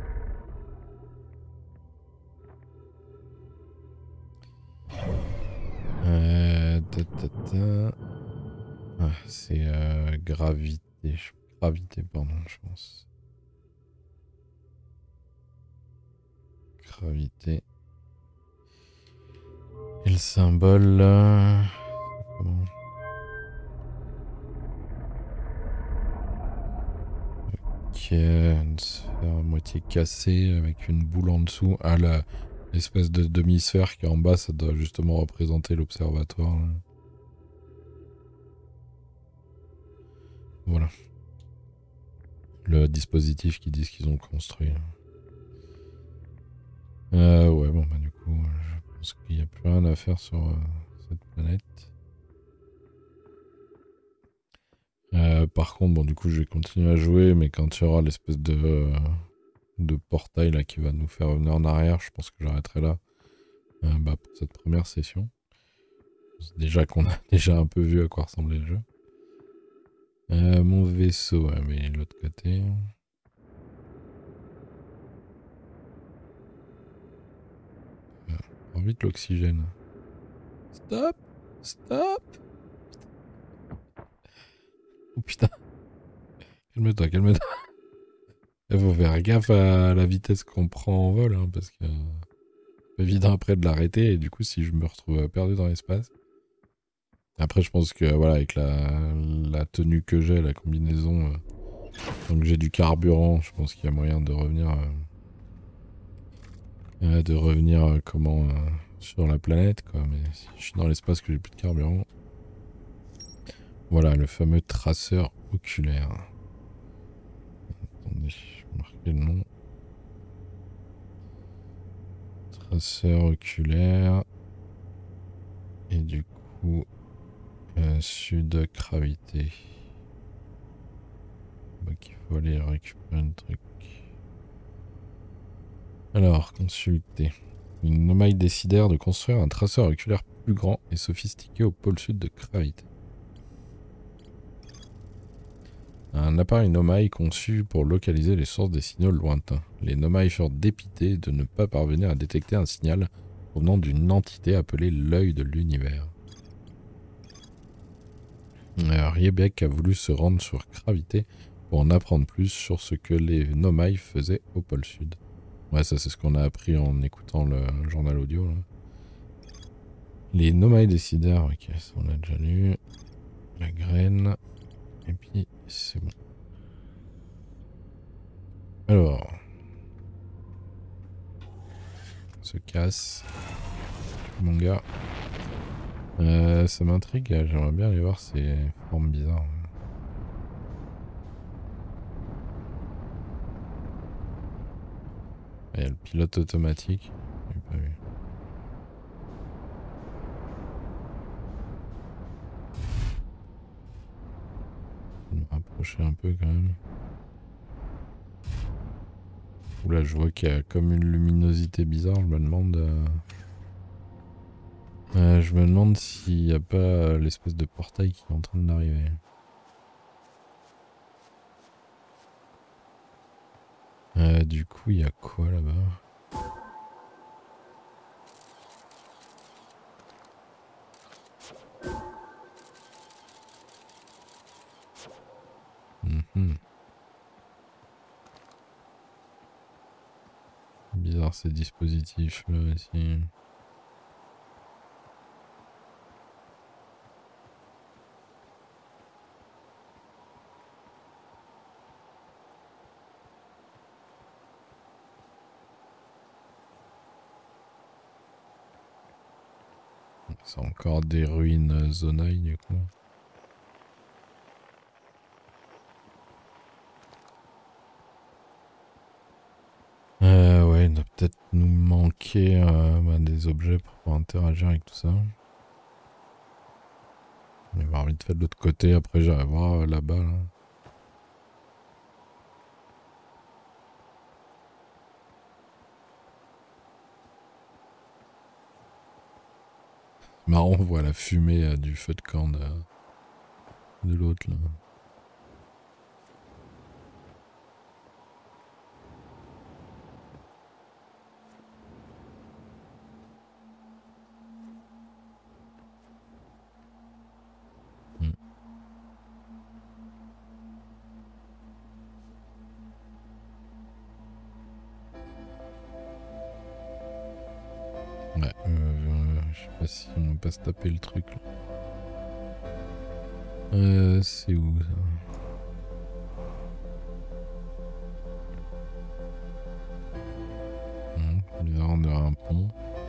Euh, ta, ta, ta. Ah, c'est euh, gravité. Gravité, pardon, je pense. Gravité. Et le symbole là... Comment? Ok, une sphère à moitié cassée avec une boule en dessous. Ah, la l'espèce de demi-sphère qui est en bas, ça doit justement représenter l'observatoire. Voilà. Le dispositif qu'ils disent qu'ils ont construit. Euh, ouais, bon, bah du coup, je pense qu'il n'y a plus rien à faire sur euh, cette planète. Euh, par contre, bon, du coup, je vais continuer à jouer, mais quand il y aura l'espèce de, euh, de portail là qui va nous faire revenir en arrière, je pense que j'arrêterai là euh, bah, pour cette première session. Déjà qu'on a déjà un peu vu à quoi ressemblait le jeu. Euh, mon vaisseau, ouais, mais de l'autre côté. Euh, prends vite l'oxygène. Stop! Stop! Oh putain! Calme-toi, calme-toi. Il faut faire gaffe à la vitesse qu'on prend en vol, hein, parce que c'est évident après de l'arrêter, et du coup, si je me retrouve perdu dans l'espace. Après, je pense que, voilà, avec la, la tenue que j'ai, la combinaison, euh, donc j'ai du carburant, je pense qu'il y a moyen de revenir, euh, euh, de revenir, euh, comment, euh, sur la planète, quoi. Mais si je suis dans l'espace que j'ai plus de carburant. Voilà, le fameux traceur oculaire. Attendez, je vais marquer le nom. Traceur oculaire. Et du coup, euh, sud-gravité. Donc il faut aller récupérer un truc. Alors, consulter. Une Nomai décidèrent de construire un traceur oculaire plus grand et sophistiqué au pôle sud de gravité. Un appareil Nomai conçu pour localiser les sources des signaux lointains. Les Nomai furent dépités de ne pas parvenir à détecter un signal provenant d'une entité appelée l'œil de l'univers. Riebeck a voulu se rendre sur Gravité pour en apprendre plus sur ce que les Nomai faisaient au pôle sud. Ouais, ça c'est ce qu'on a appris en écoutant le journal audio. Là. Les Nomai décideurs, ok, ça on l'a déjà lu. La graine. Et puis c'est bon. Alors. On se casse. Mon gars. Euh, ça m'intrigue, j'aimerais bien aller voir ces formes bizarres. Il y a le pilote automatique. J'ai pas vu. Je vais me rapprocher un peu quand même. Oula, je vois qu'il y a comme une luminosité bizarre, je me demande... Euh... Euh, je me demande s'il n'y a pas euh, l'espèce de portail qui est en train d'arriver. Euh, du coup, il y a quoi là-bas? Mm-hmm. Bizarre ces dispositifs là aussi. C'est encore des ruines Zonai du coup. Euh, ouais, il doit peut-être nous manquer euh, bah, des objets pour pouvoir interagir avec tout ça. On va voir vite fait de l'autre côté, après j'irai voir euh, là-bas. Là. Marrant, on voit la fumée euh, du feu de camp de, de l'autre là. Mm. Ouais, euh, je sais pas si on va pas se taper le truc là. Euh, c'est où ça? Mmh, là on dirait un pont.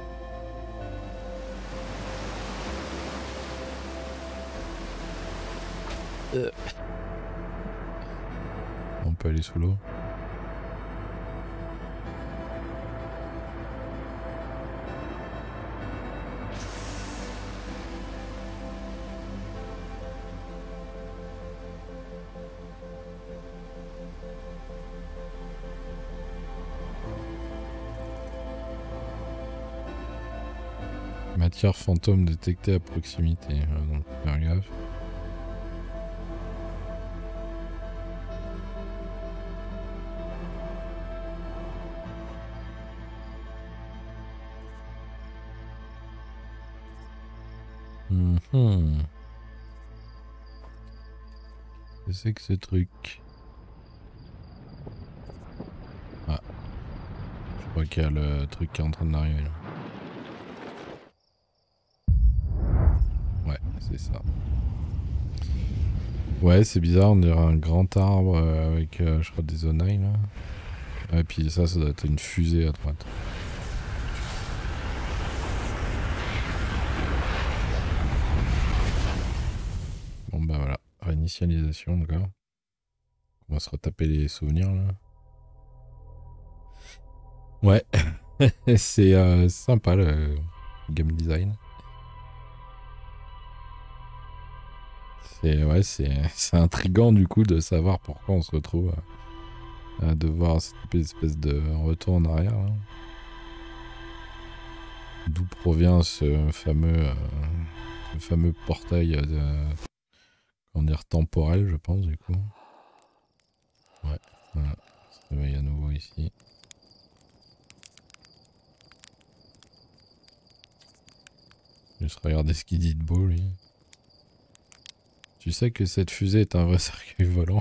Euh. On peut aller sous l'eau. Matière fantôme détectée à proximité. Euh, donc faire gaffe. Mmh. Qu'est-ce que c'est que ce truc? Ah. Je crois qu'il y a le truc qui est en train d'arriver là. Ouais, c'est ça. Ouais, c'est bizarre, on dirait un grand arbre euh, avec, euh, je crois, des Zonai là. Et puis ça, ça doit être une fusée à droite. Bon bah voilà, réinitialisation d'accord. On va se retaper les souvenirs là. Ouais, c'est euh, sympa le game design. C'est ouais, c'est intriguant du coup de savoir pourquoi on se retrouve à, à devoir cette espèce de retour en arrière. Hein. D'où provient ce fameux, euh, ce fameux portail euh, comment dire, temporel, je pense du coup. Ouais, voilà, ça se réveille à nouveau ici. Juste regarder ce qu'il dit de beau lui. Tu sais que cette fusée est un vrai cercueil volant.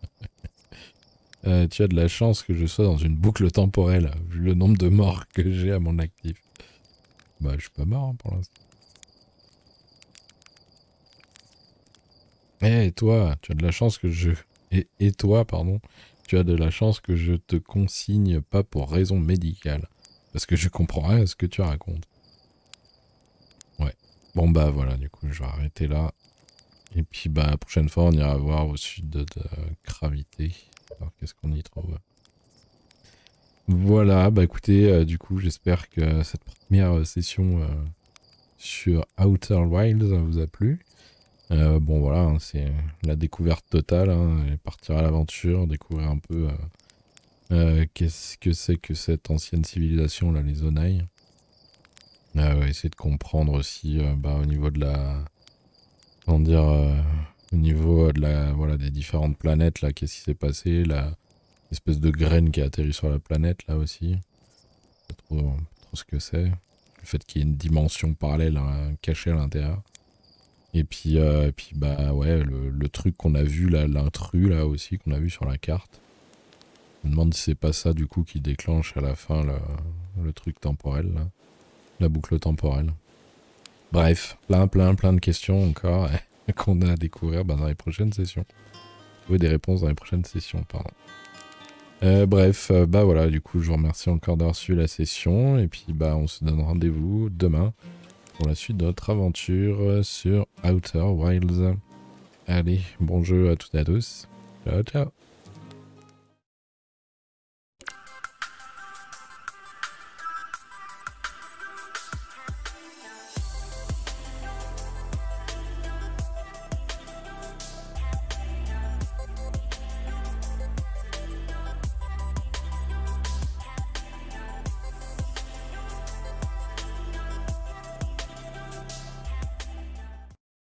euh, tu as de la chance que je sois dans une boucle temporelle, vu le nombre de morts que j'ai à mon actif. Bah, je suis pas mort hein, pour l'instant. Eh, et toi, tu as de la chance que je... Et, et toi, pardon, tu as de la chance que je te consigne pas pour raison médicale. Parce que je comprends rien à ce que tu racontes. Ouais. Bon bah voilà, du coup, je vais arrêter là. Et puis bah, la prochaine fois, on ira voir au sud de, de Gravité. Alors, qu'est-ce qu'on y trouve? Voilà, bah écoutez, euh, du coup, j'espère que cette première session euh, sur Outer Wilds vous a plu. Euh, bon voilà, hein, c'est la découverte totale, hein, et partir à l'aventure, découvrir un peu euh, euh, qu'est-ce que c'est que cette ancienne civilisation là, les Onaï. Euh, ouais, essayer de comprendre aussi euh, bah, au niveau de la, comment dire, euh, au niveau de la, voilà, des différentes planètes là, qu'est-ce qui s'est passé, la espèce de graine qui a atterri sur la planète là aussi. Pas trop, pas trop ce que c'est. Le fait qu'il y ait une dimension parallèle hein, cachée à l'intérieur. Et puis, euh, et puis bah ouais, le, le truc qu'on a vu là, l'intrus là aussi, qu'on a vu sur la carte. Je me demande si c'est pas ça du coup qui déclenche à la fin le, le truc temporel là, la boucle temporelle. Bref, plein plein plein de questions encore qu'on a à découvrir bah, dans les prochaines sessions. Trouver des réponses dans les prochaines sessions, pardon. Euh, bref, euh, bah voilà, du coup je vous remercie encore d'avoir suivi la session et puis bah on se donne rendez-vous demain pour la suite de notre aventure sur Outer Wilds. Allez, bon jeu à toutes et à tous. Ciao, ciao.